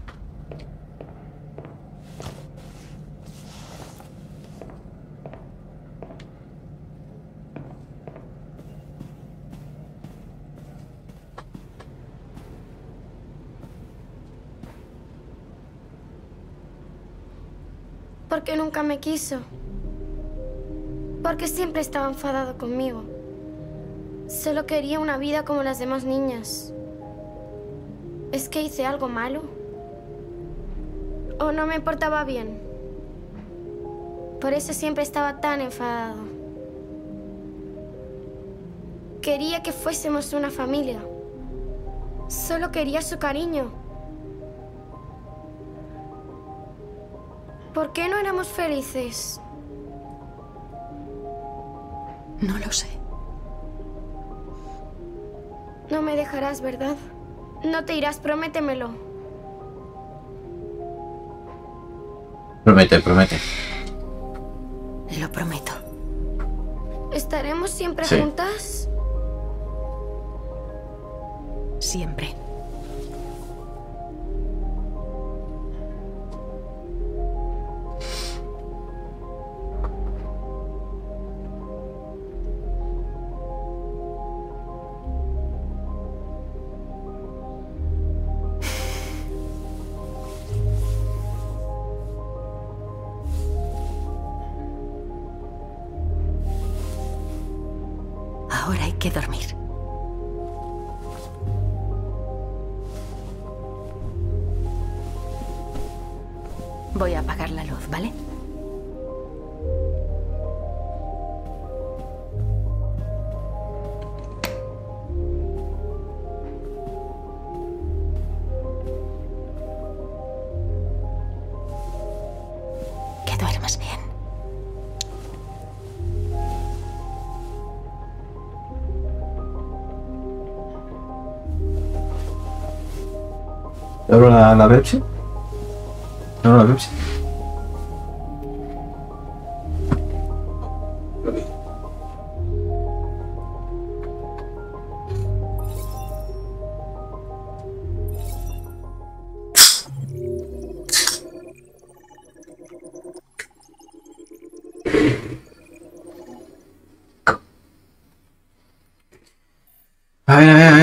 Porque nunca me quiso. Porque siempre estaba enfadado conmigo. Solo quería una vida como las demás niñas. ¿Es que hice algo malo? ¿O no me portaba bien? Por eso siempre estaba tan enfadado. Quería que fuésemos una familia. Solo quería su cariño. ¿Por qué no éramos felices? No lo sé. No me dejarás, ¿verdad? No te irás, prométemelo. Promete, promete. Lo prometo. ¿Estaremos siempre Sí. juntas? Siempre. Ahora hay que dormir. Voy a apagar la luz, ¿vale? Que duermas bien. ¿Te abro la Pepsi? ¿Te abro la Pepsi?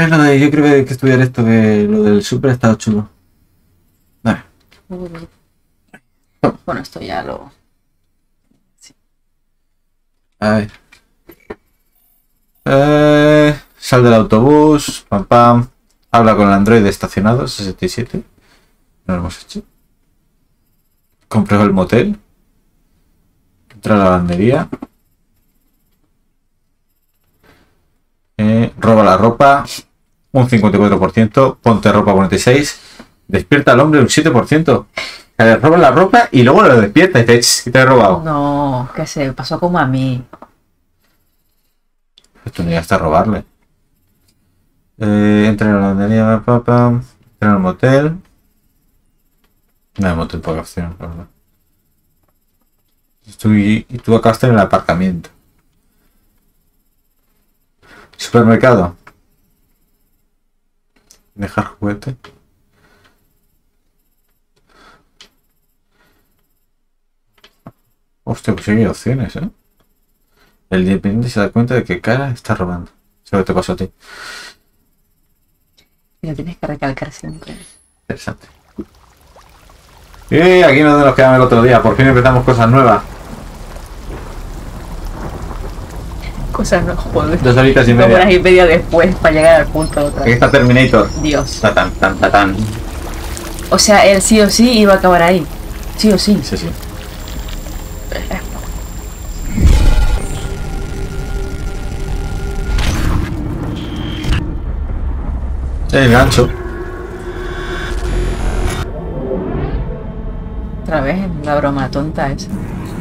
lo de... Yo creo que hay que estudiar esto, que lo del super ha estado chulo. Bueno, esto ya lo... Sí. A ver. Sal del autobús, pam pam. Habla con el androide estacionado, 67. No lo hemos hecho. Comprueba el motel. Entra a la lavandería. Roba la ropa. Un 54%. Ponte ropa 46%. Despierta al hombre un 7%. Le roba la ropa y luego lo despierta y te dice, ¿qué te he robado? No, que se pasó como a mí. Esto no llegaste a robarle. Entra en la lavandería, papá. Entra en el motel. No hay motel por opción, la verdad. Y tú acabaste en el aparcamiento. Supermercado. Dejar juguete. Hostia, pues hay opciones, ¿eh? El dependiente se da cuenta de que Kara está robando. Eso te pasó a ti. Y lo tienes que recalcar siempre. Interesante. Y aquí nos quedamos el otro día. Por fin empezamos cosas nuevas. Cosas no, joder. 2 horitas y media. 2 horas y media después para llegar al punto otra Aquí vez. está Terminator. Dios. Tatán, tan, tatán. O sea, él sí o sí iba a acabar ahí. Sí o sí. Sí, sí. El gancho. Otra vez la broma tonta esa.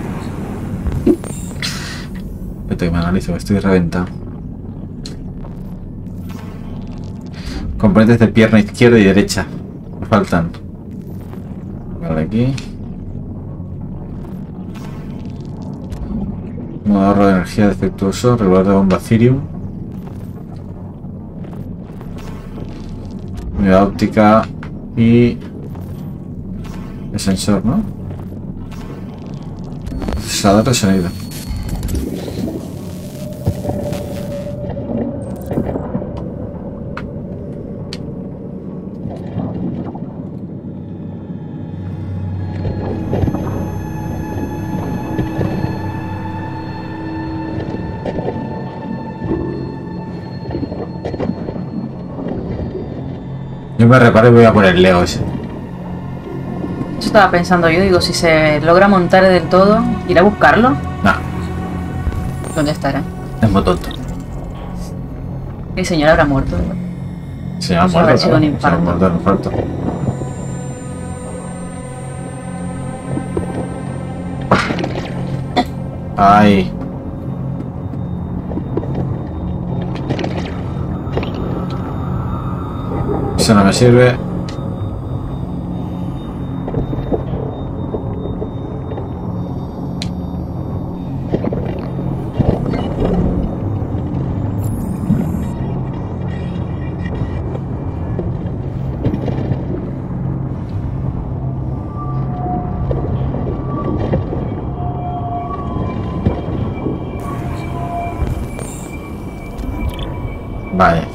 Espérate que me analizo, que estoy reventado. Componentes de pierna izquierda y derecha. Me faltan. Vale, aquí. Modo ahorro de energía defectuoso. Regulador de bomba Cirium. Unidad óptica y el sensor, ¿no? Procesador de sonido. Yo me reparo y voy a poner Leo ese. Yo estaba pensando, yo digo, si se logra montar del todo, ¿irá a buscarlo? No. ¿Dónde estará? Es muy tonto. El señor habrá muerto. Se llama Habrá muerto. sido un Se llama infarto. muerto de un infarto. Ay. Eso no me sirve. Vale.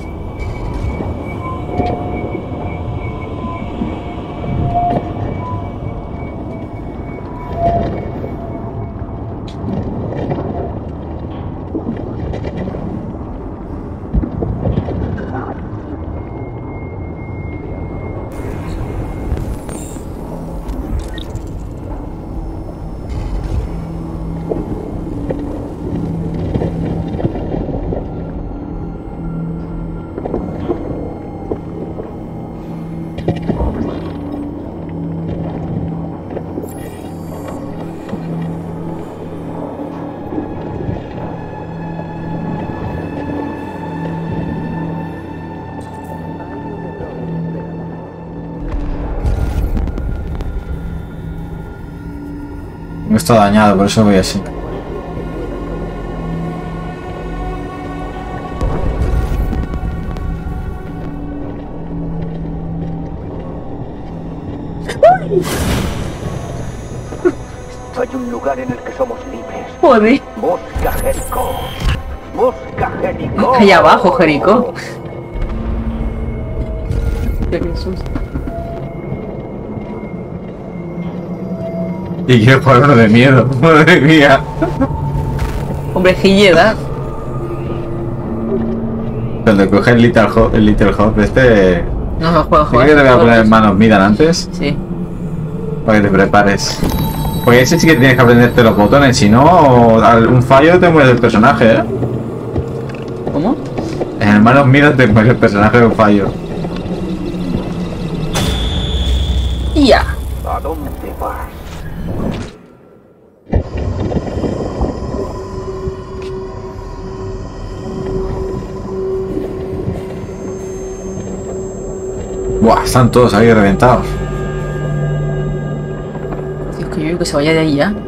No está dañado, por eso voy así. Hay un lugar en el que somos libres. Joder. Busca Jericó. Busca Jericó. Allá abajo, Jericó. Qué susto. Y quiero jugar uno de miedo, madre mía. Hombre, Gilleda. Cuando coge el Little Hop este... No me juego. ¿Sí que te voy a poner manos Midan antes? Sí. Para que te prepares. Porque ese sí que tienes que aprenderte los botones, si no, un fallo te mueres el personaje, ¿eh? ¿Cómo? En el manos Midan te mueres el personaje de un fallo. Ya. ¿A dónde vas? Buah, están todos ahí reventados. Tío, es que yo digo que se vaya de ahí ya.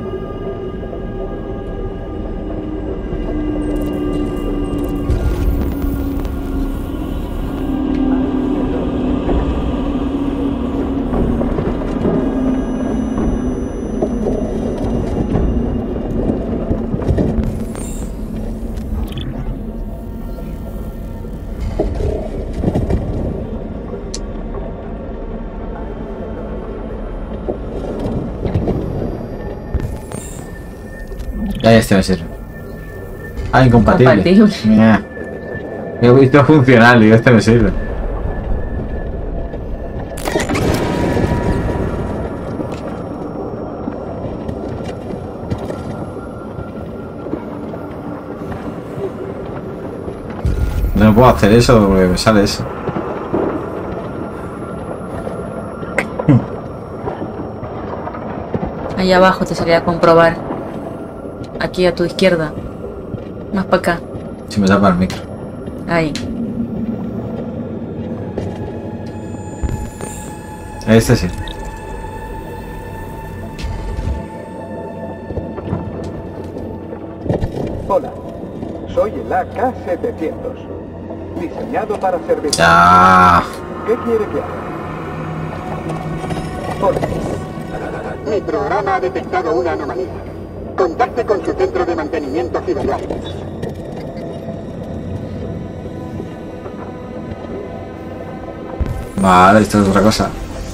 Ya este me sirve. Ah, incompatible. Compatible. Mira. He visto funcional y este me sirve. No puedo hacer eso porque me sale eso. Ahí abajo te salía a comprobar. Aquí a tu izquierda. Más para acá. Si me tapa el micro. Ahí. Este sí. Hola, soy el AK-700, diseñado para servir. Ya. ¿Qué quiere que haga? Hola. Mi programa ha detectado una anomalía. Contacte con su centro de mantenimiento cibernético. Vale, esto es otra cosa.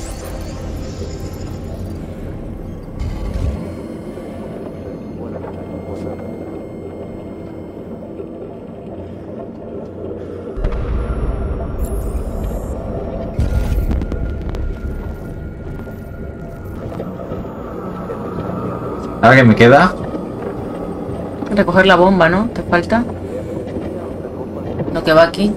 Ahora que me queda. Recoger la bomba, ¿no? ¿Te falta? Lo que va aquí.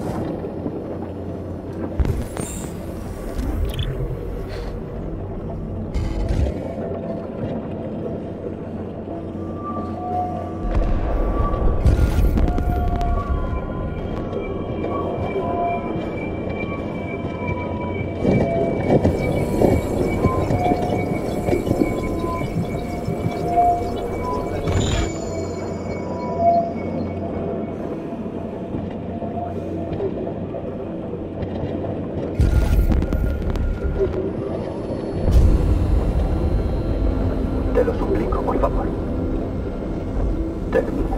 Te lo suplico, por favor. Termina.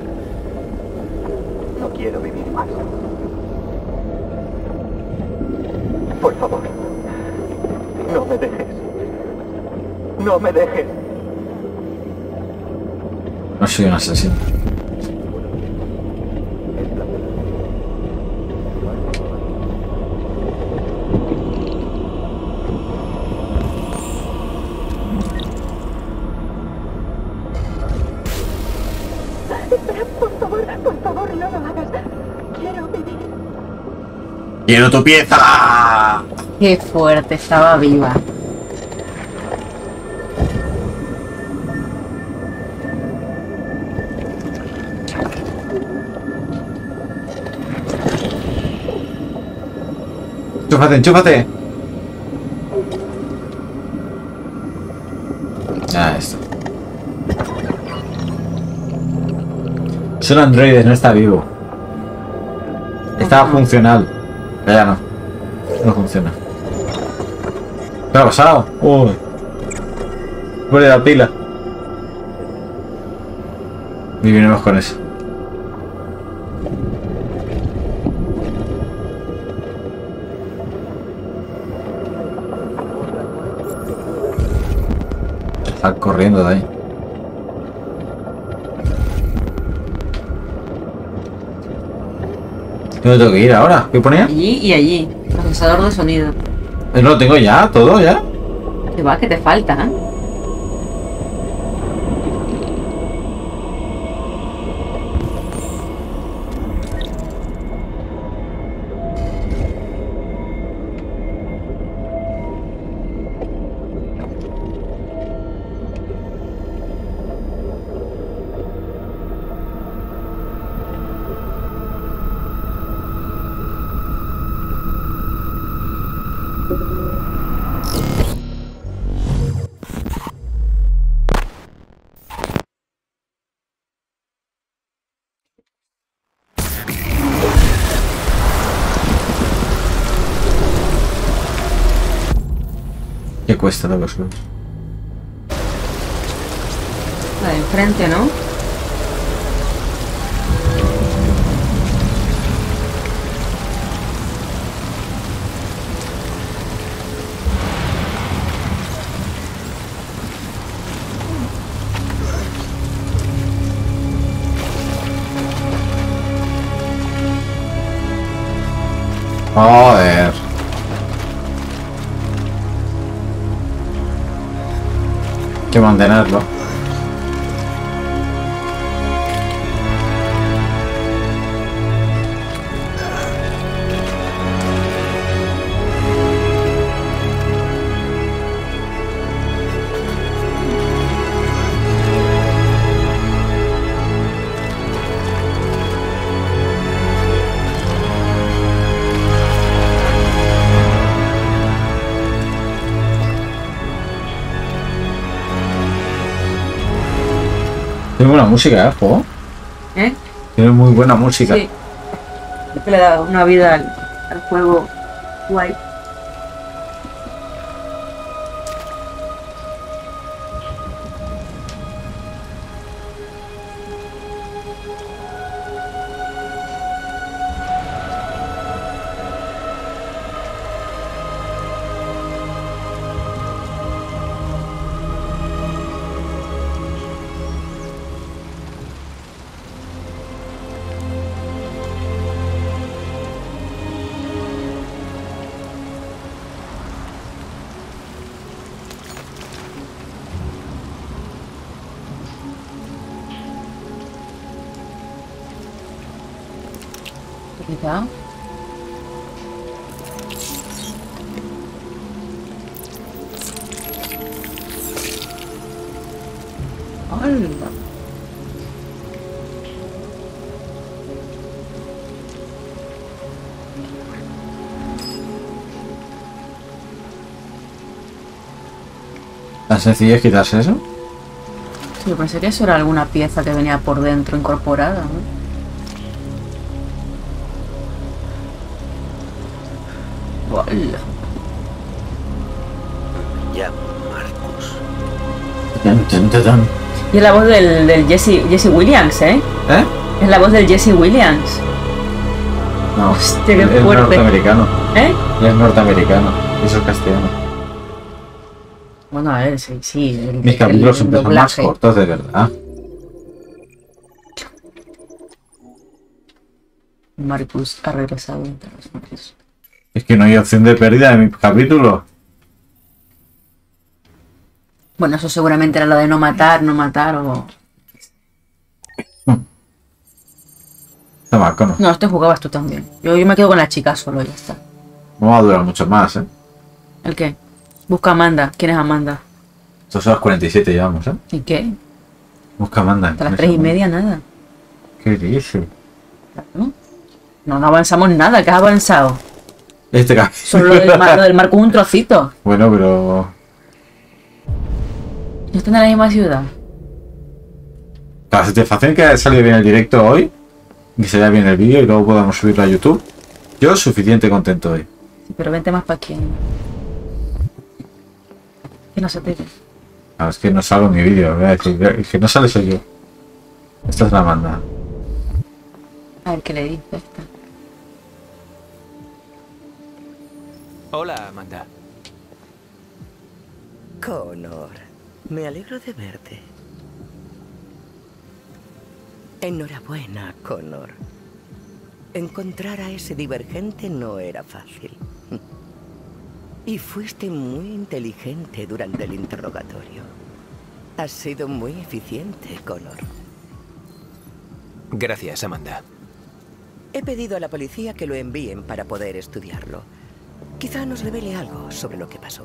No quiero vivir más. Por favor. No me dejes. No me dejes. No soy un asesino. Por favor, no lo hagas. Quiero vivir. ¡Quiero tu pieza! Qué fuerte, estaba viva. ¡Enchúfate, enchúfate! Ah, esto. Son androides, no está vivo. Estaba funcional. Pero ya no. No funciona. ¿Qué ha pasado? Uy. Muere la pila. Viviremos con eso. Sal corriendo de ahí. ¿Dónde tengo que ir ahora? ¿Qué ponía? Allí y allí. Procesador de sonido. Lo tengo ya, todo ya. Que va, que te falta, ¿eh? ¿Qué cuesta lo que os La de enfrente, ¿no? Joder. Hay que mantenerlo. Tiene buena música, ¿eh? Juego. ¿Eh? Tiene muy buena música. Sí. Es que le da una vida al juego guay. Quizá. ¡Hala! ¿Tan sencillo es quitarse eso? Sí, yo pensé que eso era alguna pieza que venía por dentro incorporada, ¿no? ¡Hala! Ya, Marcus. Y es la voz del Jesse Williams, ¿eh? ¿Eh? Es la voz del Jesse Williams. No, Hostia, qué es fuerte. norteamericano. ¿Eh? Es norteamericano. Eso es castellano. Bueno, a ver, sí. Mis capítulos son más doblaje. cortos, de verdad. Marcus ha regresado entre los muertos. Es que no hay opción de pérdida de mis capítulos. Bueno, eso seguramente era lo de no matar o... Está Marco, ¿no? No, este jugabas tú también. Yo me quedo con la chica solo, ya está. No va a durar mucho más, ¿eh? ¿El qué? Busca a Amanda. ¿Quién es Amanda? 2 horas 47 llevamos, ¿eh? ¿Y qué? Busca a Amanda. Hasta las 3:30 nada. ¿Qué dices? No avanzamos nada. ¿Qué has avanzado? Este capítulo. Solo lo del Marcus un trocito. Bueno, pero... ¿No están en la misma ciudad? La satisfacción que salió bien el directo hoy, y que se vea bien el vídeo y luego podamos subirlo a YouTube. Yo suficiente contento hoy. Sí, pero vente más para aquí. Que no se te ve. No, es que no salgo en mi vídeo, voy a decir, el que no sale soy yo. Esta es la Amanda. A ver qué le dice esta. Hola, Amanda. Connor, Me alegro de verte. Enhorabuena, Connor. Encontrar a ese divergente no era fácil. Y fuiste muy inteligente durante el interrogatorio. Has sido muy eficiente, Connor. Gracias, Amanda. He pedido a la policía que lo envíen para poder estudiarlo. Quizá nos revele algo sobre lo que pasó.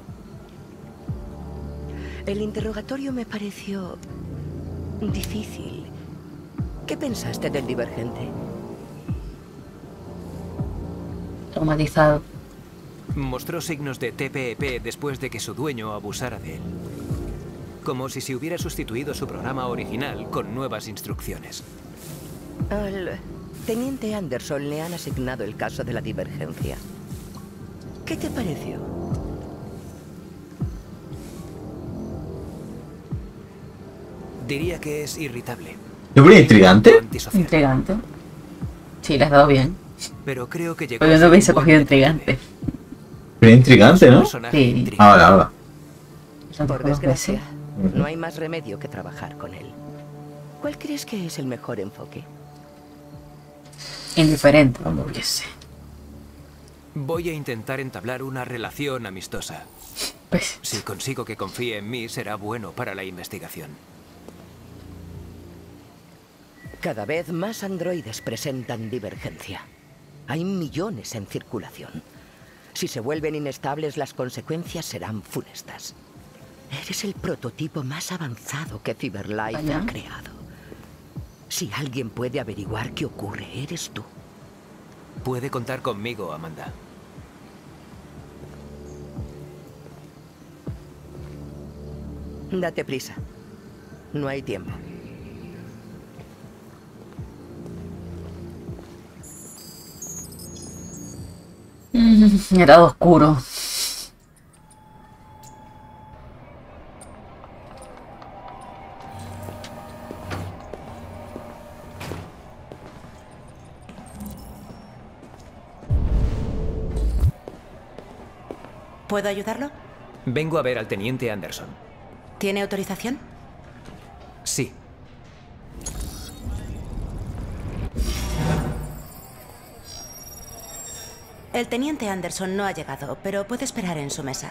El interrogatorio me pareció difícil. ¿Qué pensaste del divergente? Traumatizado. Mostró signos de TPEP después de que su dueño abusara de él. Como si se hubiera sustituido su programa original con nuevas instrucciones. Al teniente Anderson le han asignado el caso de la divergencia. ¿Qué te pareció? Diría que es irritable. ¿Es muy intrigante? Intrigante. Sí, le has dado bien. Pero creo que llegó. Pero yo no hubiese cogido intrigante. Pero intrigante, ¿no? Sí. Ahora. Por desgracia, no hay más remedio que trabajar con él. ¿Cuál crees que es el mejor enfoque? Indiferente, como yo sé. Voy a intentar entablar una relación amistosa. Pues. Si consigo que confíe en mí, será bueno para la investigación. Cada vez más androides presentan divergencia. Hay millones en circulación. Si se vuelven inestables, las consecuencias serán funestas. Eres el prototipo más avanzado que Cyberlife ha creado. Si alguien puede averiguar qué ocurre, eres tú. Puede contar conmigo, Amanda. Date prisa. No hay tiempo. Era oscuro. ¿Puedo ayudarlo? Vengo a ver al teniente Anderson. ¿Tiene autorización? Sí. El teniente Anderson no ha llegado, pero puede esperar en su mesa.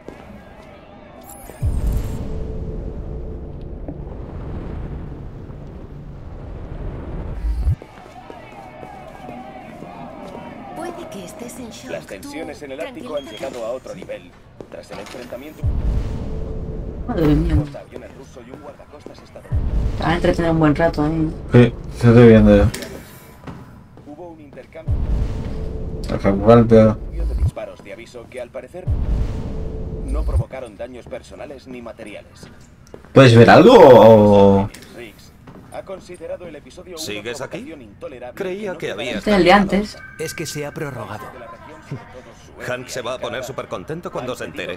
Puede que estés en shock. Las tensiones en el Ártico han llegado a otro nivel. Tras el enfrentamiento... Madre mía. Portaaviones ruso y un guardacostas estadounidense. Te van a entretener un buen rato ahí. Sí, se estoy viendo yo. Hubo un intercambio Peor. de disparos de aviso que al parecer no provocaron daños personales ni materiales. ¿Puedes ver algo o...? Riggs ha considerado el episodio una ¿Sigues aquí? provocación intolerable Creía que había... Este es el de antes. Es que se ha prorrogado. Hank se va a poner súper contento cuando se entere.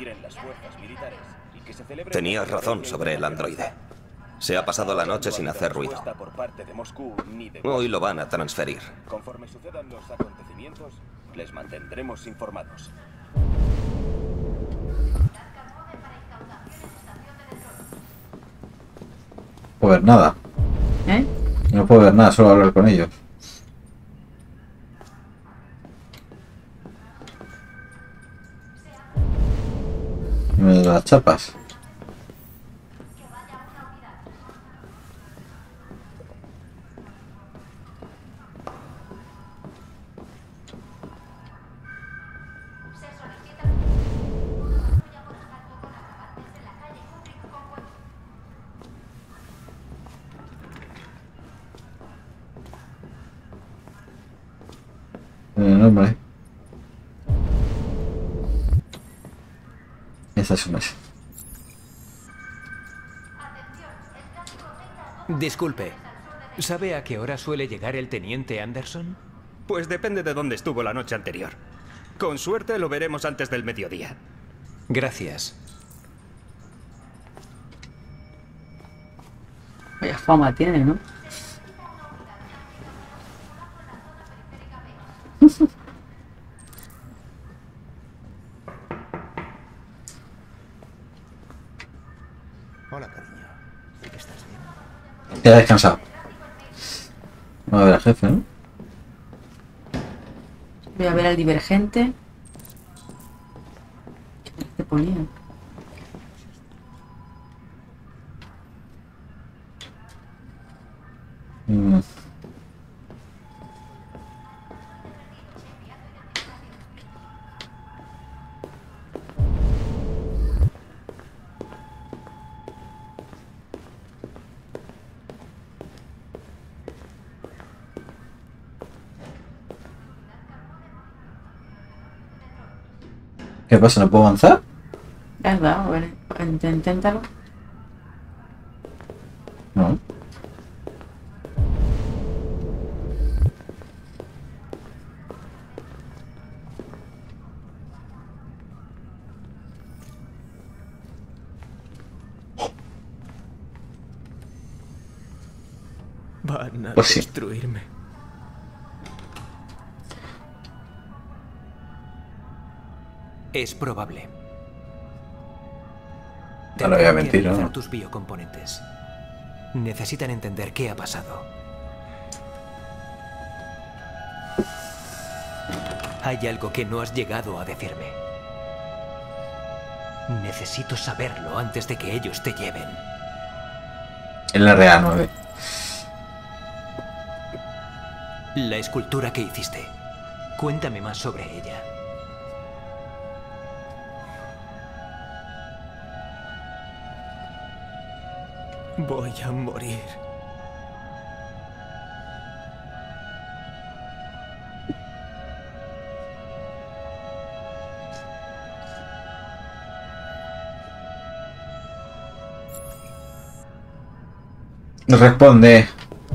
Tenías razón sobre el androide. Se ha pasado la noche sin hacer ruido. Hoy lo van a transferir. Conforme sucedan los acontecimientos, les mantendremos informados. No puedo ver nada. ¿Eh? No puedo ver nada, solo hablar con ellos. Me doy las chapas. Hombre. Esa es una. Disculpe, ¿sabe a qué hora suele llegar el teniente Anderson? Pues depende de dónde estuvo la noche anterior. Con suerte lo veremos antes del mediodía. Gracias. Vaya fama tiene, ¿no? ha descansado. Vamos a ver al jefe, ¿no? Voy a ver al divergente. ¿Qué ponía? ¿Qué pasa? ¿No puedo avanzar? ¿Verdad? A ver, inténtalo. No. Van a Pues sí. destruirme. Es probable. No lo voy a Tendrán que mentir, analizar ¿no? tus biocomponentes. Necesitan entender qué ha pasado. Hay algo que no has llegado a decirme. Necesito saberlo antes de que ellos te lleven. El RA9. La escultura que hiciste. Cuéntame más sobre ella. Voy a morir. Responde.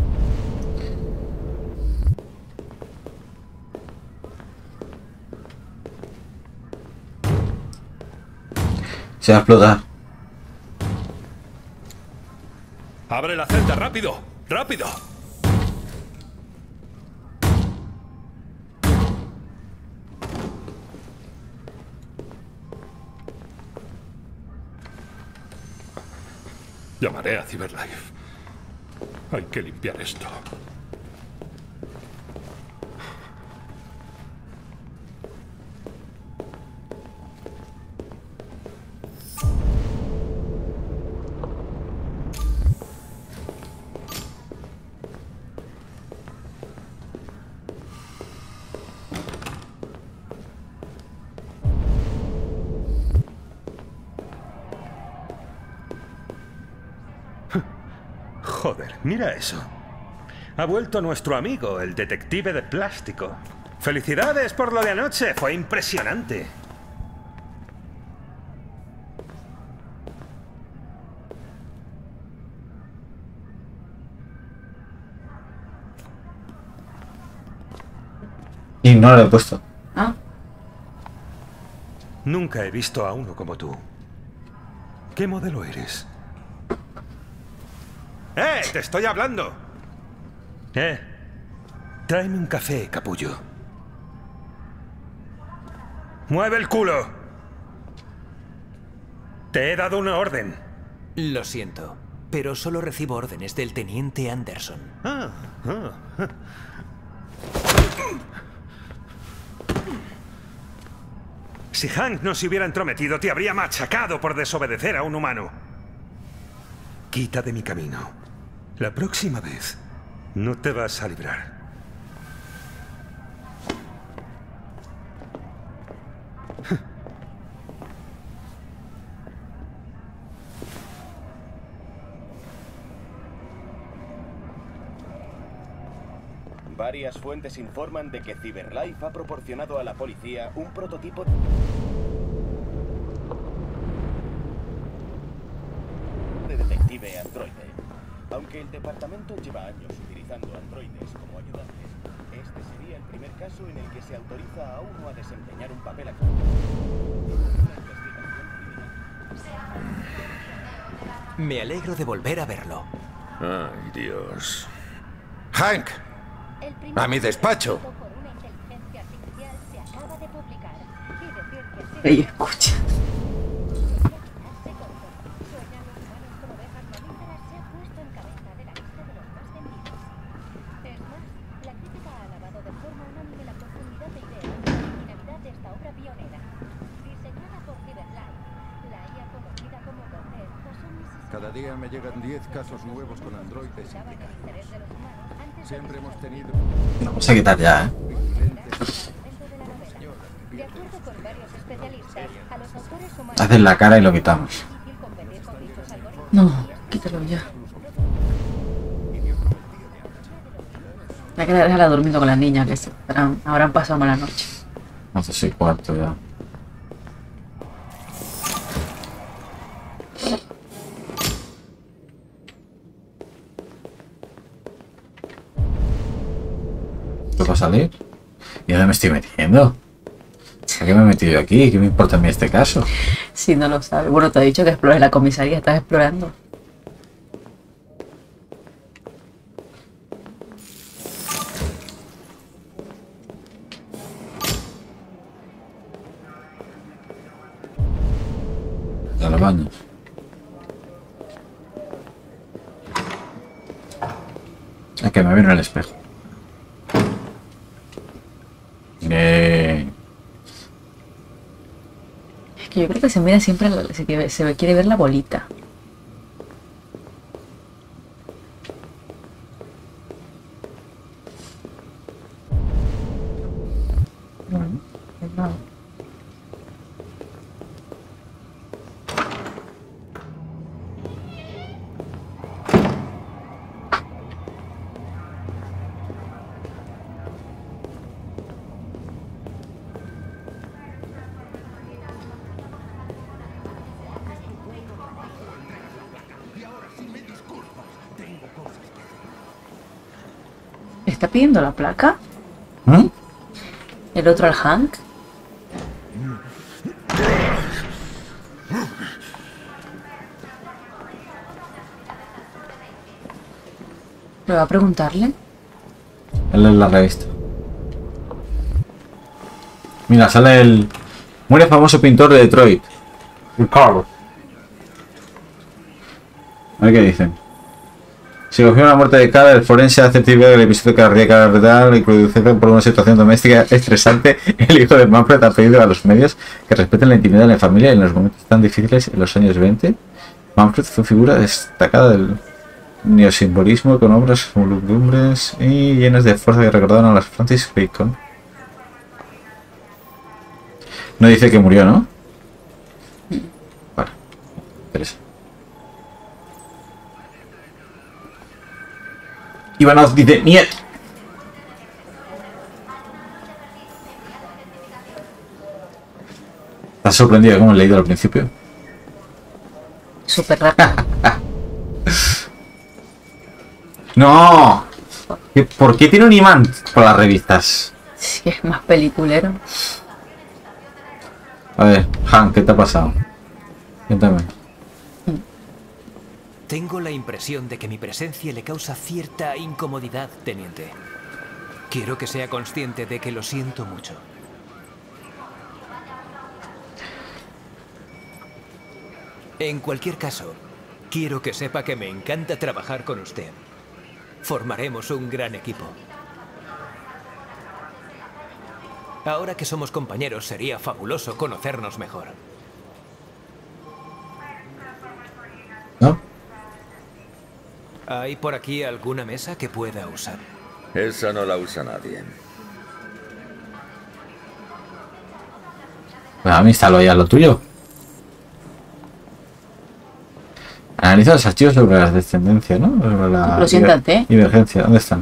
Se va a explotar. ¡Abre la celda, rápido! ¡Rápido! Llamaré a Cyberlife. Hay que limpiar esto. Joder, mira eso. Ha vuelto nuestro amigo, el detective de plástico. ¡Felicidades por lo de anoche! Fue impresionante. Y no lo he puesto. Ah. Nunca he visto a uno como tú. ¿Qué modelo eres? ¡Eh! ¡Te estoy hablando! Tráeme un café, capullo. ¡Mueve el culo! Te he dado una orden. Lo siento, pero solo recibo órdenes del teniente Anderson. Si Hank no se hubiera entrometido, te habría machacado por desobedecer a un humano. Quita de mi camino. La próxima vez no te vas a librar. Varias fuentes informan de que Cyberlife ha proporcionado a la policía un prototipo de detective androide. Aunque el departamento lleva años utilizando androides como ayudantes, este sería el primer caso en el que se autoriza a uno a desempeñar un papel activo. Me alegro de volver a verlo. Ay, Dios. ¡Hank! ¡A mi despacho! Ella escucha. Cada día me llegan 10 casos nuevos con androides implicados. Siempre hemos tenido... Vamos a quitar ya, ¿eh? Haces la cara y lo quitamos. No, quítalo ya. Hay que dejarla durmiendo con las niñas que se habrán pasado mala noche. 11:15 ya. ¿Qué va a salir? ¿Y dónde me estoy metiendo? ¿A qué me he metido aquí? ¿Qué me importa a mí este caso? Si no lo sabes. Bueno, te he dicho que explores la comisaría, estás explorando. A los baños. Es que me veo en el espejo. Es que yo creo que se mira siempre, se quiere ver la bolita. Bueno, pues nada. ¿Está pidiendo la placa? ¿Mm? ¿El otro al Hank? ¿Le va a preguntarle? Él es la revista. Mira, sale el... Muere famoso pintor de Detroit. El Carl. A ver qué dicen. Se cogió la muerte de Carl, el forense ha certificado que el episodio cardíaco real y producido por una situación doméstica estresante. El hijo de Manfred ha pedido a los medios que respeten la intimidad de la familia en los momentos tan difíciles en los años 20. Manfred fue figura destacada del neosimbolismo con obras lúgubres y llenas de fuerza que recordaron a las Francis Bacon. No dice que murió, ¿no? Vale, interesa. Ivanov dice ¡niet! ¿Estás sorprendido de cómo he leído al principio? Súper rápido. ¡No! ¿Por qué tiene un imán por las revistas? Sí, es más peliculero. A ver, Hank, ¿qué te ha pasado? Cuéntame. Tengo la impresión de que mi presencia le causa cierta incomodidad, teniente. Quiero que sea consciente de que lo siento mucho. En cualquier caso, quiero que sepa que me encanta trabajar con usted. Formaremos un gran equipo. Ahora que somos compañeros, sería fabuloso conocernos mejor. ¿No? ¿Hay por aquí alguna mesa que pueda usar? Esa no la usa nadie. Pues a mí instalo ya lo tuyo. Analiza los archivos sobre la descendencia, ¿no? Sobre la Pero siéntate. Divergencia. ¿Dónde están?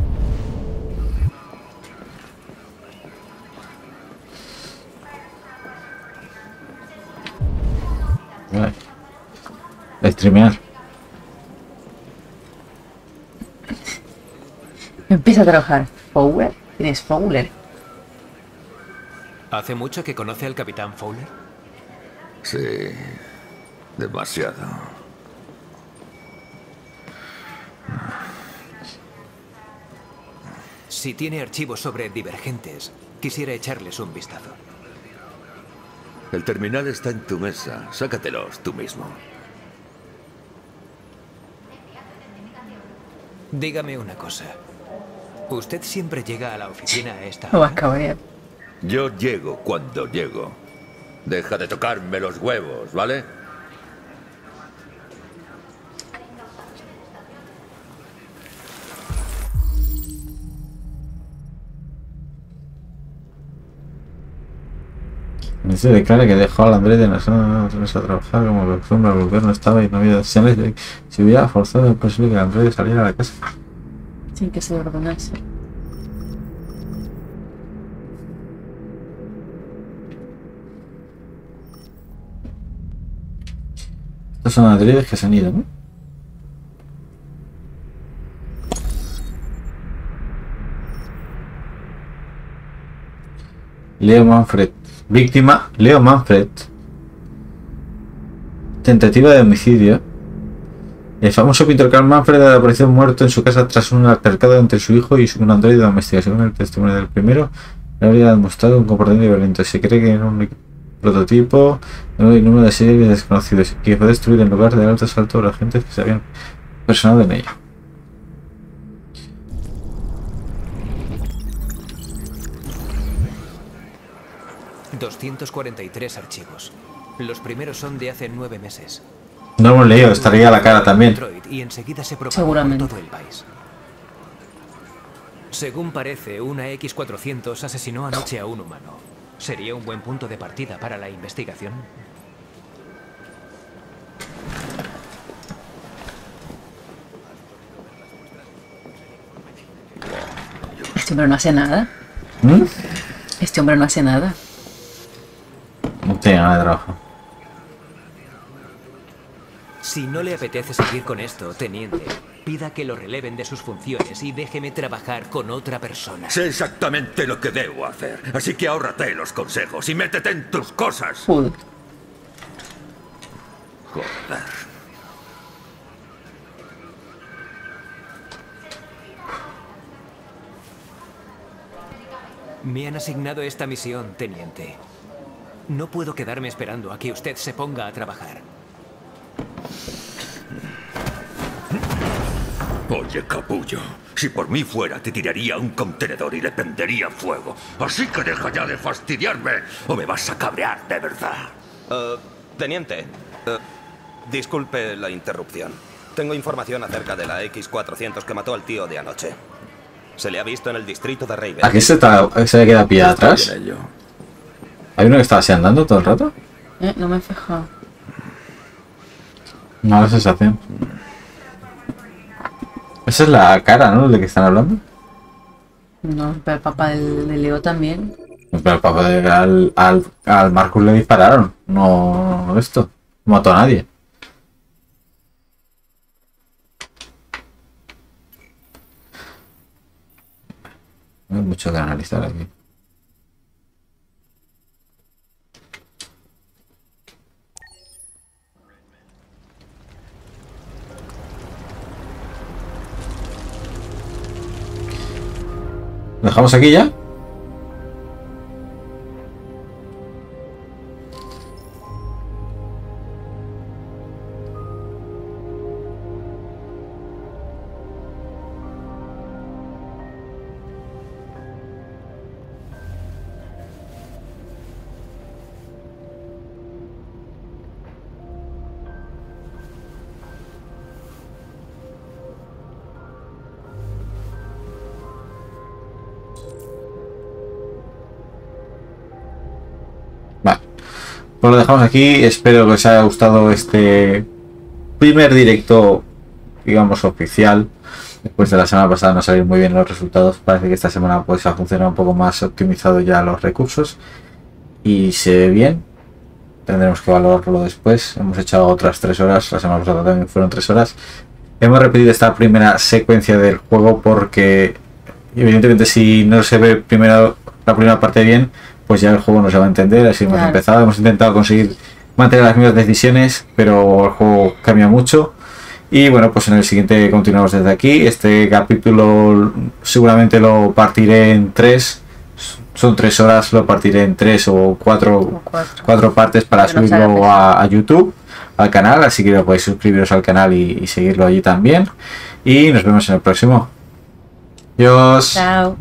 Vale. Streamear. Empieza a trabajar. ¿Fowler? ¿Quién es Fowler? ¿Hace mucho que conoce al capitán Fowler? Sí, demasiado. Si tiene archivos sobre divergentes, quisiera echarles un vistazo. El terminal está en tu mesa. Sácatelos tú mismo. Dígame una cosa. ¿Usted siempre llega a la oficina a esta Lo vas a hora? cabrear. Yo llego cuando llego. Deja de tocarme los huevos, ¿vale? Se declara que dejó al androide en la zona de a trabajar como de costumbre, el gobierno estaba y no había señales de que se hubiera forzado es posible que el androide saliera a la casa. Sin que se ordenase. Estos son androides que se han ido, ¿no? Leo Manfred. Víctima, Leo Manfred. Tentativa de homicidio. El famoso pintor Carl Manfred apareció muerto en su casa tras un altercado entre su hijo y un androide doméstico. Según el testimonio del primero, le habría demostrado un comportamiento violento. Se cree que era un prototipo de un número de series desconocidos y que fue destruido en lugar de alto asalto a los agentes que se habían personado en ella. ...243 archivos. Los primeros son de hace 9 meses. No hemos leído, estaría la cara también. Y enseguida se propagó por todo el país. Según parece, una X-400 asesinó anoche a un humano. ¿Sería un buen punto de partida para la investigación? Este hombre no hace nada. Este hombre no hace nada. No tiene nada de trabajo. Si no le apetece seguir con esto, teniente, pida que lo releven de sus funciones y déjeme trabajar con otra persona. Sé exactamente lo que debo hacer, así que ahórrate los consejos y métete en tus cosas. Joder. Me han asignado esta misión, teniente. No puedo quedarme esperando a que usted se ponga a trabajar. Oye, capullo, si por mí fuera te tiraría a un contenedor y le prendería fuego. Así que deja ya de fastidiarme o me vas a cabrear de verdad. Teniente, disculpe la interrupción. Tengo información acerca de la X-400 que mató al tío de anoche. Se le ha visto en el distrito de Raven. ¿Aquí se le queda pillado atrás? ¿Hay uno que estaba así andando todo el rato? No me he fijado. Mala sensación. Esa es la cara, ¿no? ¿De que están hablando? No, pero el papá de Leo también. Pero el papá al Marcus le dispararon. No esto. No mató a nadie. No hay mucho que analizar aquí. ¿Lo dejamos aquí ya? Pues lo dejamos aquí. Espero que os haya gustado este primer directo, digamos, oficial. Después de la semana pasada no salieron muy bien los resultados. Parece que esta semana pues ha funcionado un poco más optimizado ya los recursos. Y se ve bien. Tendremos que valorarlo después. Hemos echado otras 3 horas. La semana pasada también fueron 3 horas. Hemos repetido esta primera secuencia del juego porque evidentemente si no se ve primero la primera parte bien, pues ya el juego no se va a entender. Así hemos empezado, hemos intentado conseguir mantener las mismas decisiones, pero el juego cambia mucho. Y bueno, pues en el siguiente continuamos desde aquí. Este capítulo seguramente lo partiré en 3. Son 3 horas, lo partiré en 3 o 4 partes para subirlo a YouTube, al canal. Así que podéis suscribiros al canal y seguirlo allí también. Y nos vemos en el próximo. Adiós. Chao.